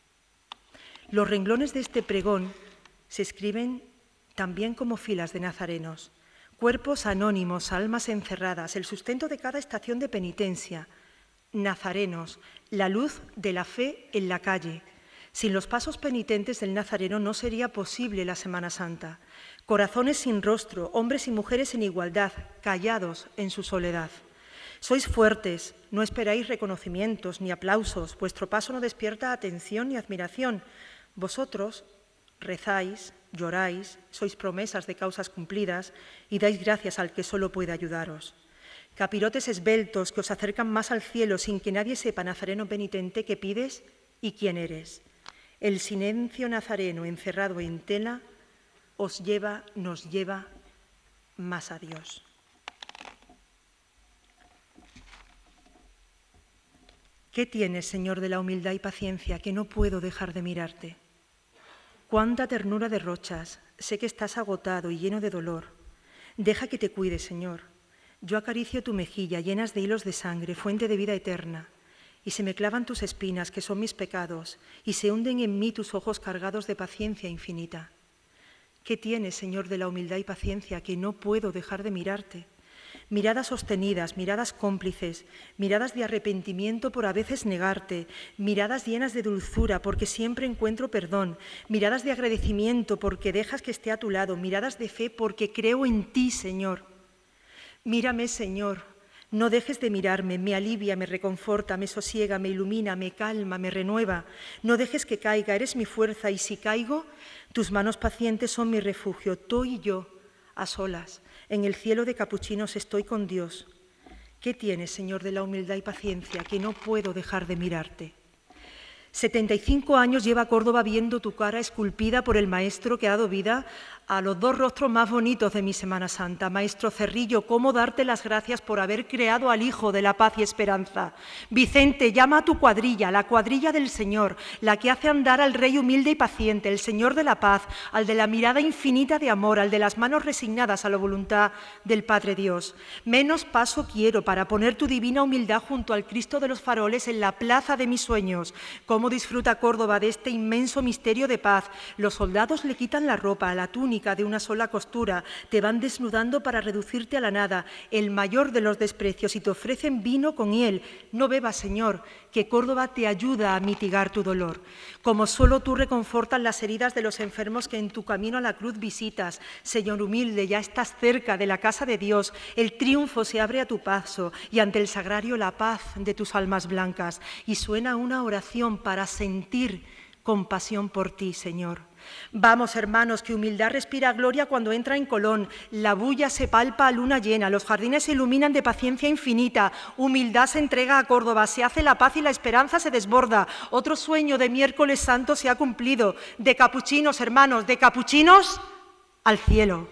Los renglones de este pregón se escriben también como filas de nazarenos, cuerpos anónimos, almas encerradas, el sustento de cada estación de penitencia. Nazarenos, la luz de la fe en la calle. Sin los pasos penitentes del nazareno no sería posible la Semana Santa. Corazones sin rostro, hombres y mujeres en igualdad, callados en su soledad. Sois fuertes, no esperáis reconocimientos ni aplausos, vuestro paso no despierta atención ni admiración. Vosotros rezáis, lloráis, sois promesas de causas cumplidas y dais gracias al que solo puede ayudaros. Capirotes esbeltos que os acercan más al cielo sin que nadie sepa, nazareno penitente, qué pides y quién eres. El silencio nazareno encerrado en tela os lleva, nos lleva más a Dios. ¿Qué tienes, Señor, de la humildad y paciencia que no puedo dejar de mirarte? Cuánta ternura derrochas, sé que estás agotado y lleno de dolor. Deja que te cuide, Señor. Yo acaricio tu mejilla, llenas de hilos de sangre, fuente de vida eterna, y se me clavan tus espinas, que son mis pecados, y se hunden en mí tus ojos cargados de paciencia infinita. ¿Qué tienes, Señor, de la humildad y paciencia que no puedo dejar de mirarte? Miradas sostenidas, miradas cómplices, miradas de arrepentimiento por a veces negarte, miradas llenas de dulzura porque siempre encuentro perdón, miradas de agradecimiento porque dejas que esté a tu lado, miradas de fe porque creo en ti, Señor. Mírame, Señor, no dejes de mirarme, me alivia, me reconforta, me sosiega, me ilumina, me calma, me renueva. No dejes que caiga, eres mi fuerza y si caigo, tus manos pacientes son mi refugio, tú y yo, a solas. En el cielo de capuchinos estoy con Dios. ¿Qué tienes, Señor, de la humildad y paciencia que no puedo dejar de mirarte? setenta y cinco años lleva Córdoba viendo tu cara esculpida por el maestro que ha dado vida a los dos rostros más bonitos de mi Semana Santa. Maestro Cerrillo, ¿cómo darte las gracias por haber creado al Hijo de la Paz y Esperanza? Vicente, llama a tu cuadrilla, la cuadrilla del Señor, la que hace andar al Rey humilde y paciente, el Señor de la paz, al de la mirada infinita de amor, al de las manos resignadas a la voluntad del Padre Dios. Menos paso quiero para poner tu divina humildad junto al Cristo de los faroles en la plaza de mis sueños. ¿Cómo disfruta Córdoba de este inmenso misterio de paz? Los soldados le quitan la ropa, la túnica de una sola costura, te van desnudando para reducirte a la nada, el mayor de los desprecios, y te ofrecen vino con hiel. No bebas, Señor, que Córdoba te ayuda a mitigar tu dolor. Como solo tú reconfortas las heridas de los enfermos que en tu camino a la cruz visitas, Señor humilde, ya estás cerca de la casa de Dios, el triunfo se abre a tu paso y ante el sagrario la paz de tus almas blancas, y suena una oración para sentir compasión por ti, Señor. Vamos, hermanos, que humildad respira gloria cuando entra en Colón. La bulla se palpa a luna llena, los jardines se iluminan de paciencia infinita. Humildad se entrega a Córdoba, se hace la paz y la esperanza se desborda. Otro sueño de miércoles santo se ha cumplido. De capuchinos, hermanos, de capuchinos al cielo.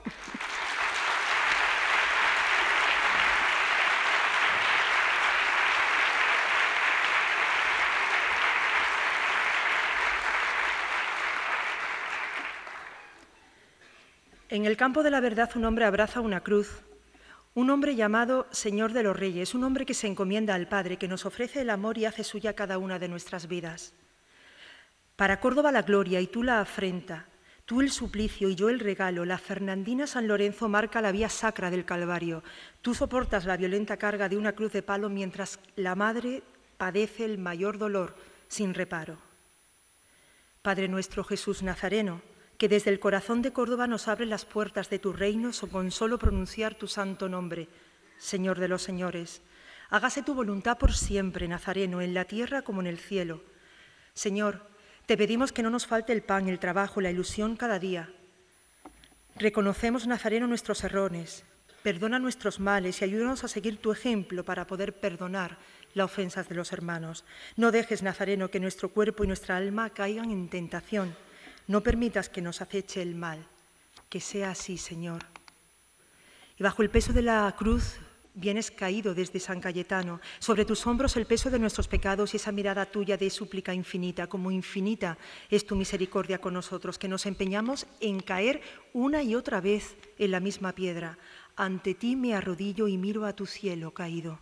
En el campo de la verdad un hombre abraza una cruz, un hombre llamado Señor de los Reyes, un hombre que se encomienda al Padre, que nos ofrece el amor y hace suya cada una de nuestras vidas. Para Córdoba la gloria y tú la afrenta, tú el suplicio y yo el regalo, la Fernandina San Lorenzo marca la vía sacra del Calvario, tú soportas la violenta carga de una cruz de palo mientras la Madre padece el mayor dolor sin reparo. Padre nuestro Jesús Nazareno, que desde el corazón de Córdoba nos abre las puertas de tu reino con solo pronunciar tu santo nombre, Señor de los señores. Hágase tu voluntad por siempre, Nazareno, en la tierra como en el cielo. Señor, te pedimos que no nos falte el pan, el trabajo, la ilusión cada día. Reconocemos, Nazareno, nuestros errores, perdona nuestros males y ayúdanos a seguir tu ejemplo para poder perdonar las ofensas de los hermanos. No dejes, Nazareno, que nuestro cuerpo y nuestra alma caigan en tentación. No permitas que nos aceche el mal, que sea así, Señor. Y bajo el peso de la cruz vienes caído desde San Cayetano, sobre tus hombros el peso de nuestros pecados y esa mirada tuya de súplica infinita, como infinita es tu misericordia con nosotros, que nos empeñamos en caer una y otra vez en la misma piedra. Ante ti me arrodillo y miro a tu cielo caído.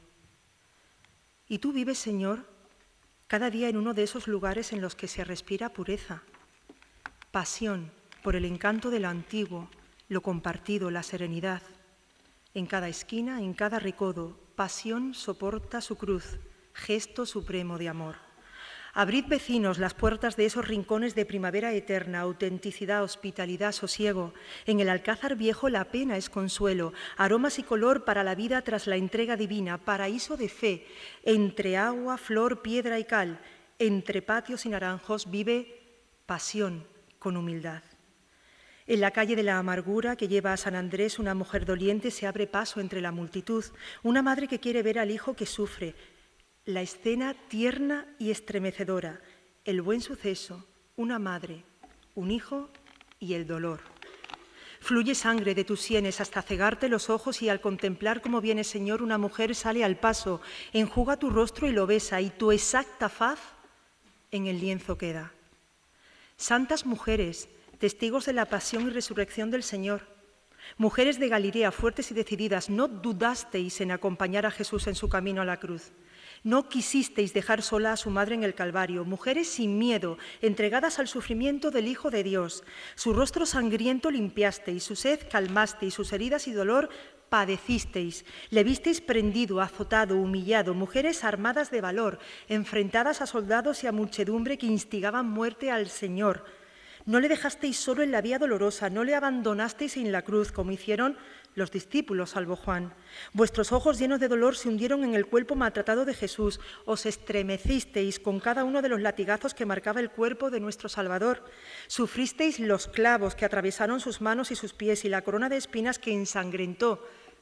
Y tú vives, Señor, cada día en uno de esos lugares en los que se respira pureza, pasión por el encanto de lo antiguo, lo compartido, la serenidad. En cada esquina, en cada recodo, pasión soporta su cruz, gesto supremo de amor. Abrid, vecinos, las puertas de esos rincones de primavera eterna, autenticidad, hospitalidad, sosiego. En el alcázar viejo la pena es consuelo, aromas y color para la vida tras la entrega divina, paraíso de fe, entre agua, flor, piedra y cal, entre patios y naranjos vive pasión con humildad. En la calle de la amargura que lleva a San Andrés una mujer doliente se abre paso entre la multitud, una madre que quiere ver al hijo que sufre. La escena tierna y estremecedora, el buen suceso, una madre, un hijo y el dolor. Fluye sangre de tus sienes hasta cegarte los ojos y al contemplar cómo viene, Señor, una mujer sale al paso, enjuga tu rostro y lo besa y tu exacta faz en el lienzo queda. Santas mujeres, testigos de la pasión y resurrección del Señor, mujeres de Galilea, fuertes y decididas, no dudasteis en acompañar a Jesús en su camino a la cruz. No quisisteis dejar sola a su madre en el Calvario, mujeres sin miedo, entregadas al sufrimiento del Hijo de Dios. Su rostro sangriento limpiasteis, su sed calmasteis, sus heridas y dolor padecisteis. Le visteis prendido, azotado, humillado, mujeres armadas de valor, enfrentadas a soldados y a muchedumbre que instigaban muerte al Señor. No le dejasteis solo en la vía dolorosa, no le abandonasteis en la cruz, como hicieron los discípulos, salvo Juan. Vuestros ojos llenos de dolor se hundieron en el cuerpo maltratado de Jesús. Os estremecisteis con cada uno de los latigazos que marcaba el cuerpo de nuestro Salvador. Sufristeis los clavos que atravesaron sus manos y sus pies y la corona de espinas que ensangrentó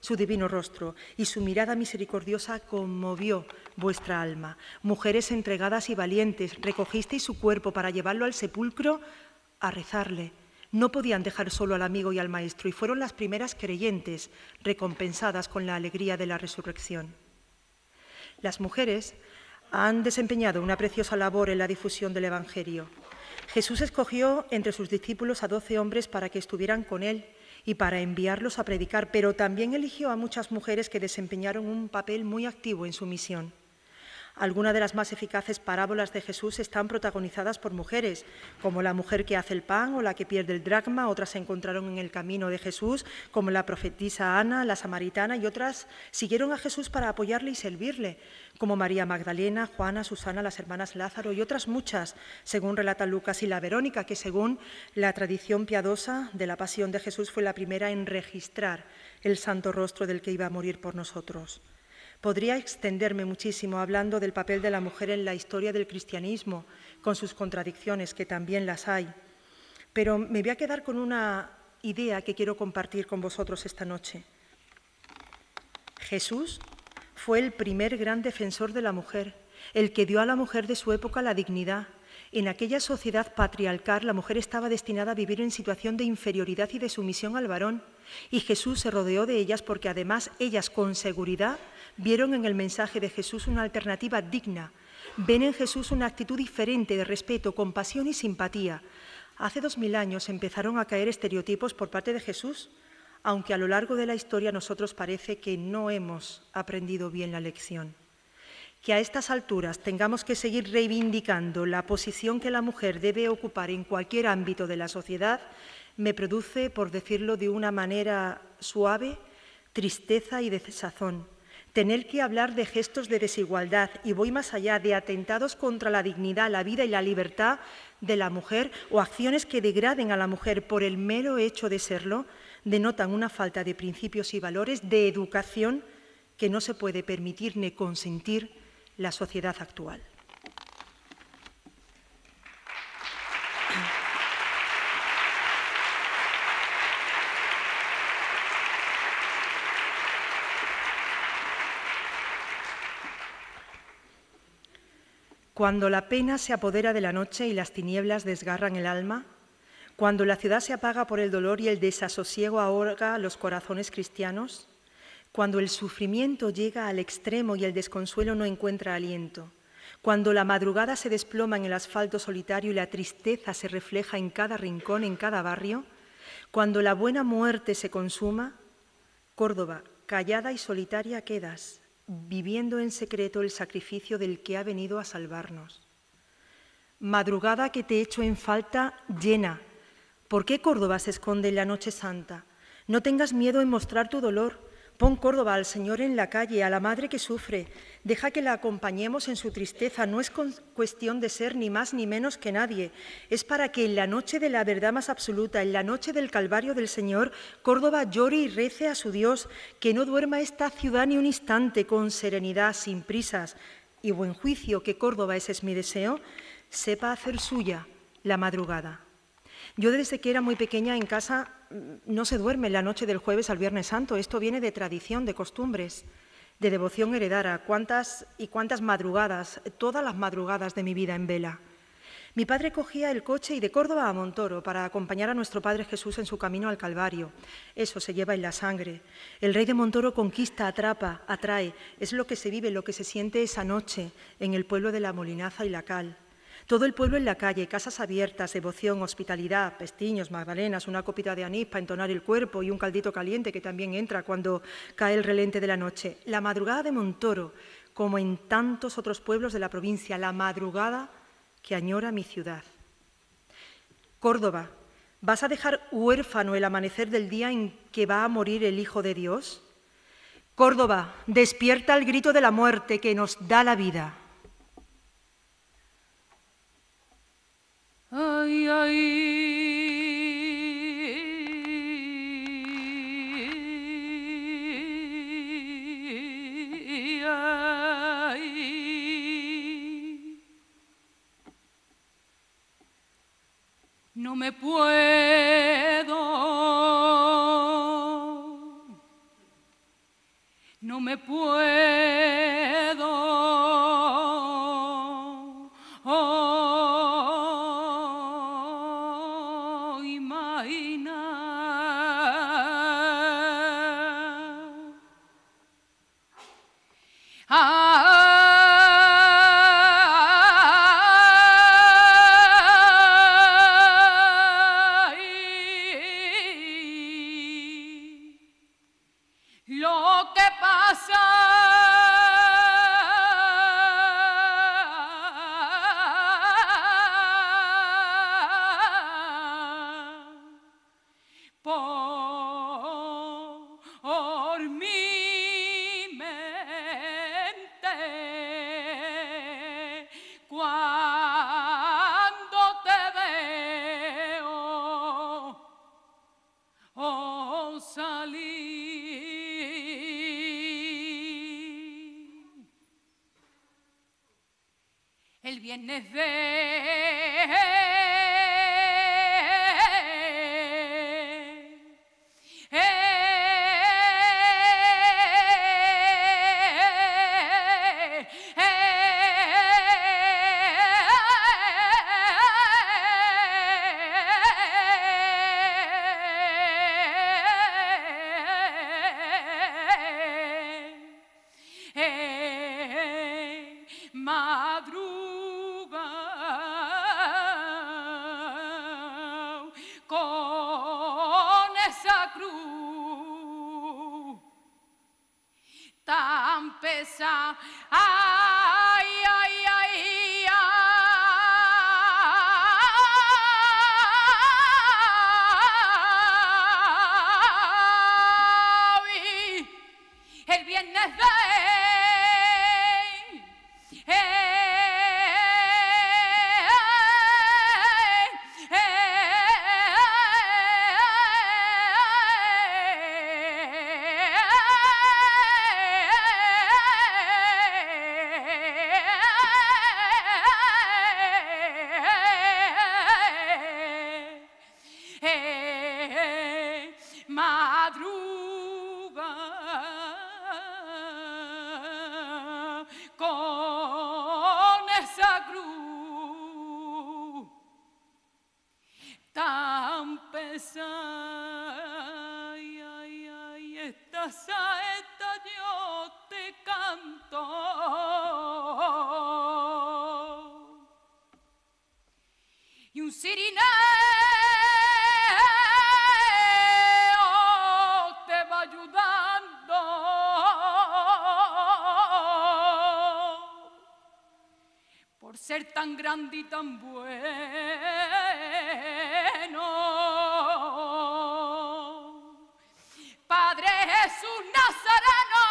su divino rostro, y su mirada misericordiosa conmovió vuestra alma. Mujeres entregadas y valientes, recogisteis su cuerpo para llevarlo al sepulcro a rezarle. No podían dejar solo al amigo y al maestro, y fueron las primeras creyentes, recompensadas con la alegría de la resurrección. Las mujeres han desempeñado una preciosa labor en la difusión del Evangelio. Jesús escogió entre sus discípulos a doce hombres para que estuvieran con él y para enviarlos a predicar, pero también eligió a muchas mujeres que desempeñaron un papel muy activo en su misión. Algunas de las más eficaces parábolas de Jesús están protagonizadas por mujeres, como la mujer que hace el pan o la que pierde el dracma. Otras se encontraron en el camino de Jesús, como la profetisa Ana, la samaritana, y otras siguieron a Jesús para apoyarle y servirle, como María Magdalena, Juana, Susana, las hermanas Lázaro y otras muchas, según relata Lucas, y la Verónica, que según la tradición piadosa de la pasión de Jesús fue la primera en registrar el santo rostro del que iba a morir por nosotros. Podría extenderme muchísimo hablando del papel de la mujer en la historia del cristianismo, con sus contradicciones, que también las hay. Pero me voy a quedar con una idea que quiero compartir con vosotros esta noche. Jesús fue el primer gran defensor de la mujer, el que dio a la mujer de su época la dignidad. En aquella sociedad patriarcal, la mujer estaba destinada a vivir en situación de inferioridad y de sumisión al varón, y Jesús se rodeó de ellas porque además ellas, con seguridad, vieron en el mensaje de Jesús una alternativa digna. Ven en Jesús una actitud diferente de respeto, compasión y simpatía. Hace dos mil años empezaron a caer estereotipos por parte de Jesús, aunque a lo largo de la historia a nosotros parece que no hemos aprendido bien la lección. Que a estas alturas tengamos que seguir reivindicando la posición que la mujer debe ocupar en cualquier ámbito de la sociedad me produce, por decirlo de una manera suave, tristeza y desazón. Tener que hablar de gestos de desigualdad, y voy más allá, de atentados contra la dignidad, la vida y la libertad de la mujer, o acciones que degraden a la mujer por el mero hecho de serlo, denotan una falta de principios y valores, de educación, que no se puede permitir ni consentir la sociedad actual. Cuando la pena se apodera de la noche y las tinieblas desgarran el alma, cuando la ciudad se apaga por el dolor y el desasosiego ahoga los corazones cristianos, cuando el sufrimiento llega al extremo y el desconsuelo no encuentra aliento, cuando la madrugada se desploma en el asfalto solitario y la tristeza se refleja en cada rincón, en cada barrio, cuando la buena muerte se consuma, Córdoba, callada y solitaria quedas, viviendo en secreto el sacrificio del que ha venido a salvarnos. Madrugada que te echo en falta llena. ¿Por qué Córdoba se esconde en la noche santa? No tengas miedo en mostrar tu dolor. Pon Córdoba al Señor en la calle, a la madre que sufre. Deja que la acompañemos en su tristeza. No es cuestión de ser ni más ni menos que nadie. Es para que en la noche de la verdad más absoluta, en la noche del Calvario del Señor, Córdoba llore y rece a su Dios, que no duerma esta ciudad ni un instante, con serenidad, sin prisas y buen juicio, que Córdoba, ese es mi deseo, sepa hacer suya la madrugada. Yo desde que era muy pequeña en casa no se duerme la noche del jueves al Viernes Santo. Esto viene de tradición, de costumbres, de devoción heredada. ¿Cuántas y cuántas madrugadas, todas las madrugadas de mi vida en vela? Mi padre cogía el coche y de Córdoba a Montoro para acompañar a nuestro Padre Jesús en su camino al Calvario. Eso se lleva en la sangre. El rey de Montoro conquista, atrapa, atrae. Es lo que se vive, lo que se siente esa noche en el pueblo de La Molinaza y La Cal. Todo el pueblo en la calle, casas abiertas, devoción, hospitalidad, pestiños, magdalenas, una copita de anís para entonar el cuerpo y un caldito caliente que también entra cuando cae el relente de la noche. La madrugada de Montoro, como en tantos otros pueblos de la provincia, la madrugada que añora mi ciudad. Córdoba, ¿vas a dejar huérfano el amanecer del día en que va a morir el Hijo de Dios? Córdoba, despierta el grito de la muerte que nos da la vida.
Ay, ay, ay, no me puedo no me puedo oh, imaginar. Ah, lo que pasa por mi mente cuando te veo oh, salir. El viernes de madruga con esa cruz tan pesada. Ay, ay, ay, ay. El viernes de madruga con esa cruz tan pesada. Ay, ay, ay, esta saeta yo te canto y un cirineo te va ayudando por ser tan grande y tan bueno. Padre Jesús Nazareno,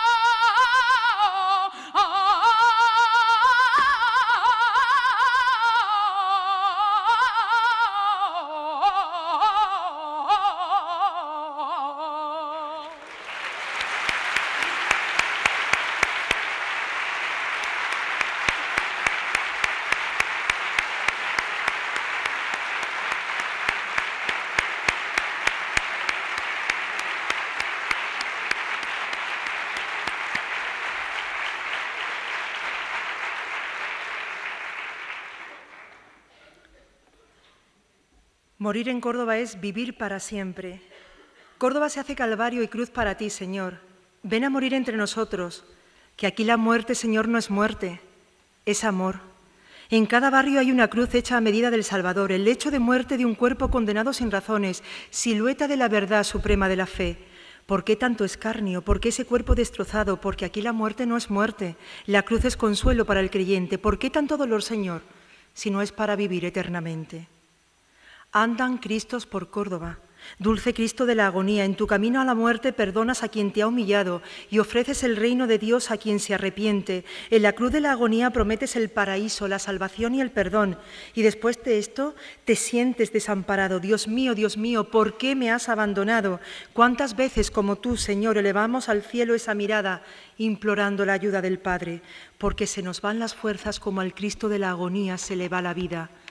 Morir en Córdoba es vivir para siempre. Córdoba se hace calvario y cruz para ti, Señor. Ven a morir entre nosotros, que aquí la muerte, Señor, no es muerte, es amor. En cada barrio hay una cruz hecha a medida del Salvador, el lecho de muerte de un cuerpo condenado sin razones, silueta de la verdad suprema de la fe. ¿Por qué tanto escarnio? ¿Por qué ese cuerpo destrozado? Porque aquí la muerte no es muerte, la cruz es consuelo para el creyente. ¿Por qué tanto dolor, Señor, si no es para vivir eternamente? Andan Cristos por Córdoba, dulce Cristo de la agonía, en tu camino a la muerte perdonas a quien te ha humillado y ofreces el reino de Dios a quien se arrepiente. En la cruz de la agonía prometes el paraíso, la salvación y el perdón, y después de esto te sientes desamparado. Dios mío, Dios mío, ¿por qué me has abandonado? ¿Cuántas veces como tú, Señor, elevamos al cielo esa mirada implorando la ayuda del Padre? Porque se nos van las fuerzas como al Cristo de la agonía se le va la vida.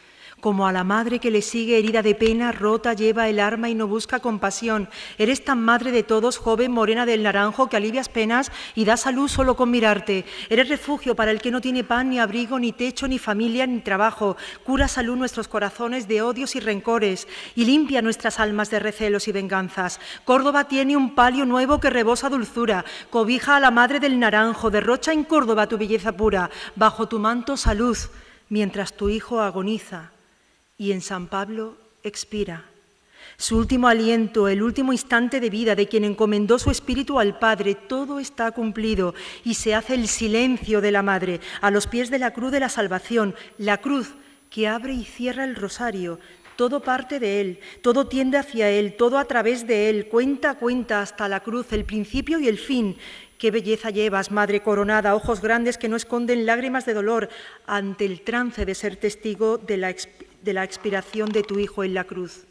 Como a la madre que le sigue herida de pena, rota lleva el arma y no busca compasión. Eres tan madre de todos, joven, morena del naranjo, que alivias penas y das salud solo con mirarte. Eres refugio para el que no tiene pan, ni abrigo, ni techo, ni familia, ni trabajo. Cura salud nuestros corazones de odios y rencores y limpia nuestras almas de recelos y venganzas. Córdoba tiene un palio nuevo que rebosa dulzura. Cobija a la madre del naranjo, derrocha en Córdoba tu belleza pura. Bajo tu manto salud, mientras tu hijo agoniza y en San Pablo expira. Su último aliento, el último instante de vida de quien encomendó su espíritu al Padre, todo está cumplido y se hace el silencio de la Madre a los pies de la cruz de la salvación, la cruz que abre y cierra el rosario. Todo parte de Él, todo tiende hacia Él, todo a través de Él, cuenta a cuenta hasta la cruz, el principio y el fin. Qué belleza llevas, Madre coronada, ojos grandes que no esconden lágrimas de dolor ante el trance de ser testigo de la, de la expiración de tu Hijo en la cruz.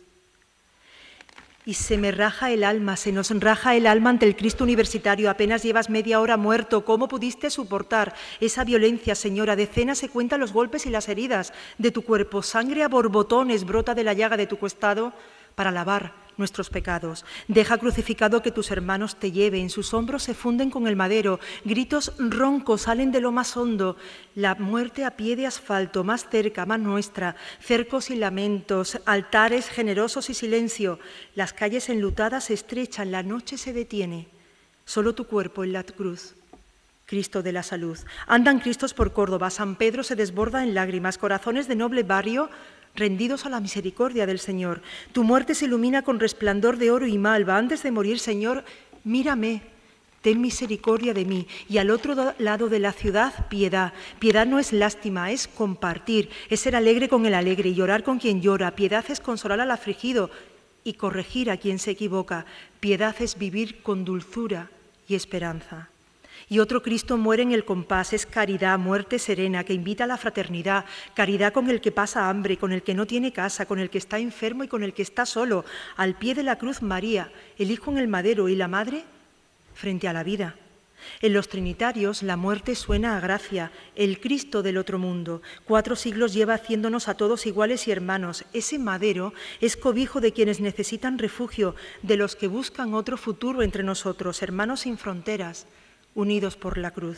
Y se me raja el alma, se nos raja el alma ante el Cristo universitario. Apenas llevas media hora muerto. ¿Cómo pudiste soportar esa violencia, Señora? Decenas se cuentan los golpes y las heridas de tu cuerpo. Sangre a borbotones brota de la llaga de tu costado para lavar nuestros pecados. Deja crucificado que tus hermanos te lleven. Sus hombros se funden con el madero. Gritos roncos salen de lo más hondo. La muerte a pie de asfalto, más cerca, más nuestra. Cercos y lamentos, altares generosos y silencio. Las calles enlutadas se estrechan, la noche se detiene. Solo tu cuerpo en la cruz. Cristo de la salud. Andan Cristos por Córdoba. San Pedro se desborda en lágrimas. Corazones de noble barrio rendidos a la misericordia del Señor. Tu muerte se ilumina con resplandor de oro y malva. Antes de morir, Señor, mírame, ten misericordia de mí. Y al otro lado de la ciudad, piedad. Piedad no es lástima, es compartir, es ser alegre con el alegre y llorar con quien llora. Piedad es consolar al afligido y corregir a quien se equivoca. Piedad es vivir con dulzura y esperanza. Y otro Cristo muere en el compás, es caridad, muerte serena, que invita a la fraternidad, caridad con el que pasa hambre, con el que no tiene casa, con el que está enfermo y con el que está solo. Al pie de la cruz María, el Hijo en el madero y la Madre frente a la vida. En los trinitarios la muerte suena a gracia, el Cristo del otro mundo. Cuatro siglos lleva haciéndonos a todos iguales y hermanos. Ese madero es cobijo de quienes necesitan refugio, de los que buscan otro futuro entre nosotros, hermanos sin fronteras, unidos por la cruz.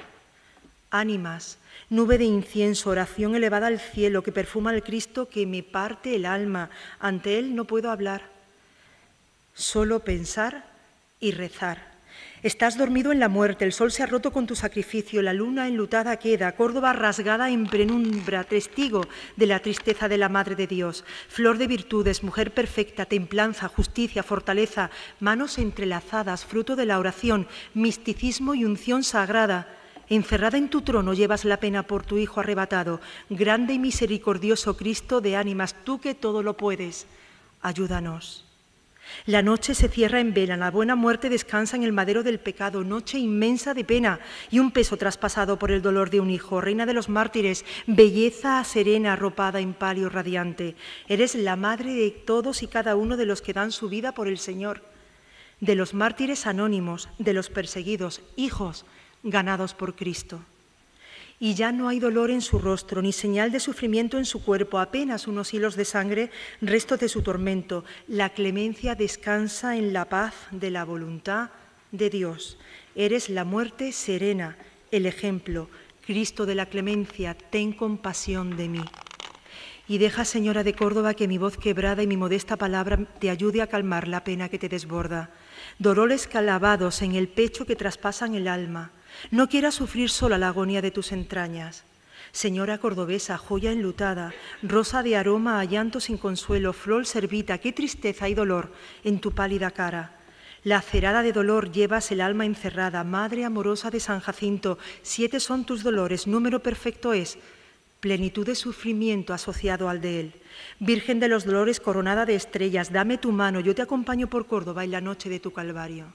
Ánimas, nube de incienso, oración elevada al cielo que perfuma al Cristo que me parte el alma. Ante Él no puedo hablar, solo pensar y rezar. Estás dormido en la muerte, el sol se ha roto con tu sacrificio, la luna enlutada queda, Córdoba rasgada en penumbra, testigo de la tristeza de la Madre de Dios. Flor de virtudes, mujer perfecta, templanza, justicia, fortaleza, manos entrelazadas, fruto de la oración, misticismo y unción sagrada. Encerrada en tu trono llevas la pena por tu Hijo arrebatado. Grande y misericordioso Cristo de ánimas, tú que todo lo puedes, ayúdanos. La noche se cierra en vela, la buena muerte descansa en el madero del pecado, noche inmensa de pena y un peso traspasado por el dolor de un hijo. Reina de los mártires, belleza serena arropada en palio radiante. Eres la madre de todos y cada uno de los que dan su vida por el Señor, de los mártires anónimos, de los perseguidos, hijos ganados por Cristo. Y ya no hay dolor en su rostro, ni señal de sufrimiento en su cuerpo, apenas unos hilos de sangre, restos de su tormento. La clemencia descansa en la paz de la voluntad de Dios. Eres la muerte serena, el ejemplo. Cristo de la clemencia, ten compasión de mí. Y deja, Señora de Córdoba, que mi voz quebrada y mi modesta palabra te ayude a calmar la pena que te desborda. Dolores clavados en el pecho que traspasan el alma. No quieras sufrir sola la agonía de tus entrañas. Señora cordobesa, joya enlutada, rosa de aroma a llanto sin consuelo, flor servita, qué tristeza y dolor en tu pálida cara. Lacerada de dolor llevas el alma encerrada, Madre amorosa de San Jacinto, siete son tus dolores, número perfecto es, plenitud de sufrimiento asociado al de él. Virgen de los dolores coronada de estrellas, dame tu mano, yo te acompaño por Córdoba en la noche de tu Calvario.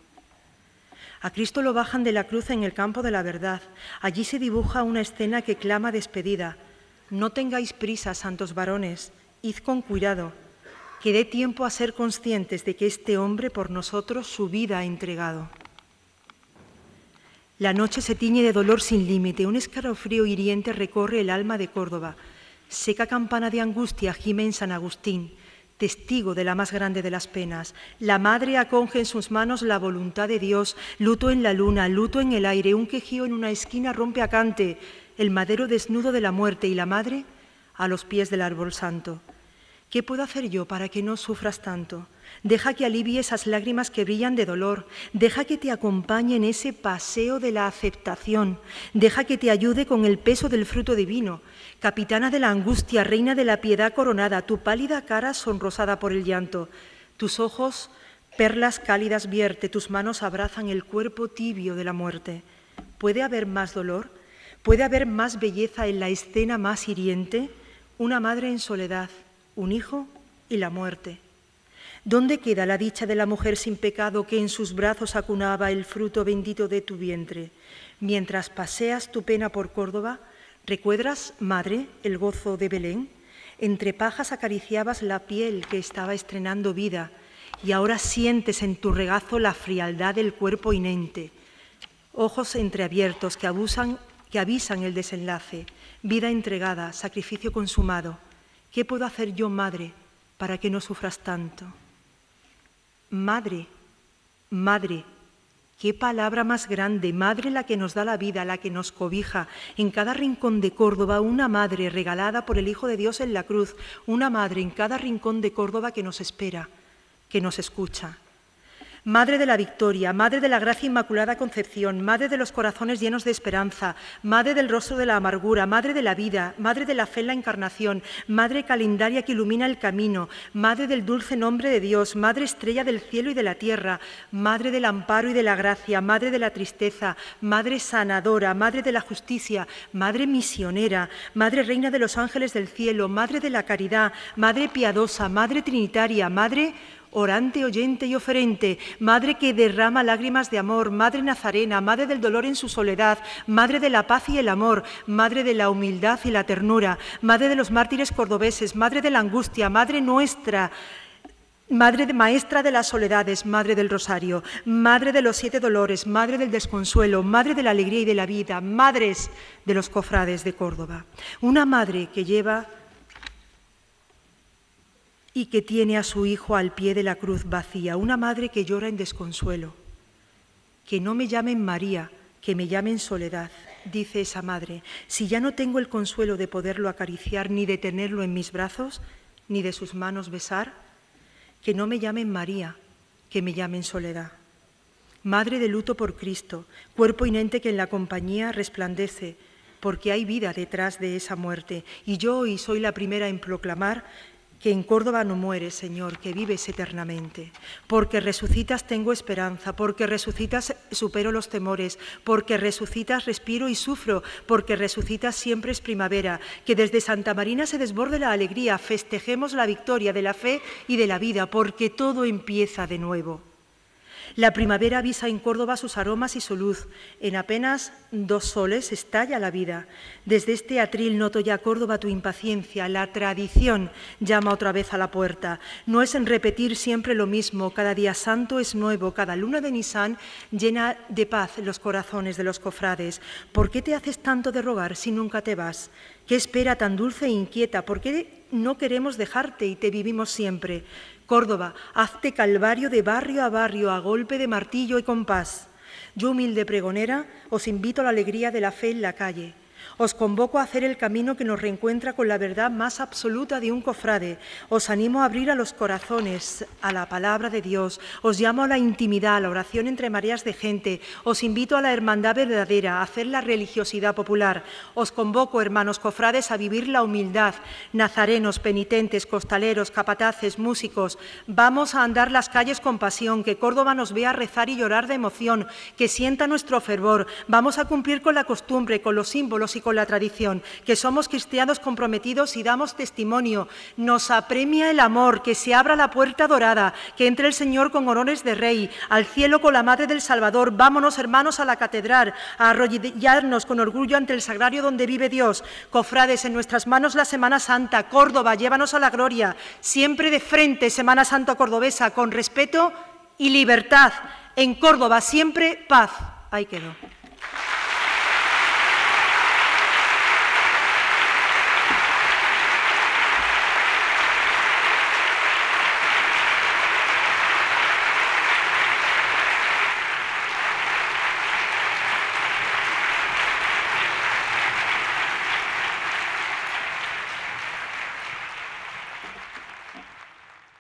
A Cristo lo bajan de la cruz en el campo de la verdad. Allí se dibuja una escena que clama despedida. No tengáis prisa, santos varones, id con cuidado, que dé tiempo a ser conscientes de que este hombre por nosotros su vida ha entregado. La noche se tiñe de dolor sin límite, un escalofrío hiriente recorre el alma de Córdoba. Seca campana de angustia gime en San Agustín, testigo de la más grande de las penas. La madre acoge en sus manos la voluntad de Dios, luto en la luna, luto en el aire, un quejío en una esquina rompe a cante, el madero desnudo de la muerte y la madre a los pies del árbol santo. ¿Qué puedo hacer yo para que no sufras tanto? Deja que alivie esas lágrimas que brillan de dolor. Deja que te acompañe en ese paseo de la aceptación. Deja que te ayude con el peso del fruto divino. Capitana de la angustia, reina de la piedad coronada, tu pálida cara sonrosada por el llanto. Tus ojos, perlas cálidas vierte, tus manos abrazan el cuerpo tibio de la muerte. ¿Puede haber más dolor? ¿Puede haber más belleza en la escena más hiriente? Una madre en soledad, un hijo y la muerte. ¿Dónde queda la dicha de la mujer sin pecado que en sus brazos acunaba el fruto bendito de tu vientre? Mientras paseas tu pena por Córdoba, ¿recuerdas, madre, el gozo de Belén? Entre pajas acariciabas la piel que estaba estrenando vida y ahora sientes en tu regazo la frialdad del cuerpo inente. Ojos entreabiertos que, abusan, que avisan el desenlace, vida entregada, sacrificio consumado. ¿Qué puedo hacer yo, madre, para que no sufras tanto? Madre, madre, qué palabra más grande, madre la que nos da la vida, la que nos cobija. En cada rincón de Córdoba, una madre regalada por el Hijo de Dios en la cruz, una madre en cada rincón de Córdoba que nos espera, que nos escucha. Madre de la victoria, Madre de la Gracia Inmaculada Concepción, Madre de los corazones llenos de esperanza, Madre del rostro de la amargura, Madre de la vida, Madre de la fe en la encarnación, Madre calendaria que ilumina el camino, Madre del dulce nombre de Dios, Madre estrella del cielo y de la tierra, Madre del amparo y de la gracia, Madre de la tristeza, Madre sanadora, Madre de la justicia, Madre misionera, Madre reina de los ángeles del cielo, Madre de la caridad, Madre piadosa, Madre trinitaria, Madre orante, oyente y oferente, Madre que derrama lágrimas de amor, Madre nazarena, Madre del dolor en su soledad, Madre de la paz y el amor, Madre de la humildad y la ternura, Madre de los mártires cordobeses, Madre de la angustia, Madre nuestra, Madre de, maestra de las soledades, Madre del rosario, Madre de los siete dolores, Madre del desconsuelo, Madre de la alegría y de la vida, Madres de los cofrades de Córdoba. Una madre que lleva y que tiene a su hijo al pie de la cruz vacía, una madre que llora en desconsuelo. Que no me llamen María, que me llamen Soledad, dice esa madre. Si ya no tengo el consuelo de poderlo acariciar, ni de tenerlo en mis brazos, ni de sus manos besar, que no me llamen María, que me llamen Soledad. Madre de luto por Cristo, cuerpo inerte que en la compañía resplandece, porque hay vida detrás de esa muerte. Y yo hoy soy la primera en proclamar que en Córdoba no mueres, Señor, que vives eternamente. Porque resucitas tengo esperanza, porque resucitas supero los temores, porque resucitas respiro y sufro, porque resucitas siempre es primavera, que desde Santa Marina se desborde la alegría, festejemos la victoria de la fe y de la vida, porque todo empieza de nuevo. La primavera avisa en Córdoba sus aromas y su luz. En apenas dos soles estalla la vida. Desde este atril noto ya, Córdoba, tu impaciencia. La tradición llama otra vez a la puerta. No es en repetir siempre lo mismo. Cada día santo es nuevo. Cada luna de Nisán llena de paz los corazones de los cofrades. ¿Por qué te haces tanto de rogar si nunca te vas? ¿Qué espera tan dulce e inquieta? ¿Por qué no queremos dejarte y te vivimos siempre? Córdoba, hazte calvario de barrio a barrio, a golpe de martillo y compás. Yo, humilde pregonera, os invito a la alegría de la fe en la calle. Os convoco a hacer el camino que nos reencuentra con la verdad más absoluta de un cofrade. Os animo a abrir a los corazones a la palabra de Dios. Os llamo a la intimidad, a la oración entre mareas de gente. Os invito a la hermandad verdadera, a hacer la religiosidad popular. Os convoco, hermanos cofrades, a vivir la humildad. Nazarenos, penitentes, costaleros, capataces, músicos. Vamos a andar las calles con pasión, que Córdoba nos vea rezar y llorar de emoción, que sienta nuestro fervor. Vamos a cumplir con la costumbre, con los símbolos y con la tradición, que somos cristianos comprometidos y damos testimonio. Nos apremia el amor, que se abra la puerta dorada, que entre el Señor con honores de Rey, al cielo con la Madre del Salvador. Vámonos, hermanos, a la catedral, a arrodillarnos con orgullo ante el sagrario donde vive Dios. Cofrades, en nuestras manos la Semana Santa. Córdoba, llévanos a la gloria. Siempre de frente, Semana Santa cordobesa, con respeto y libertad. En Córdoba, siempre paz. Ahí quedó.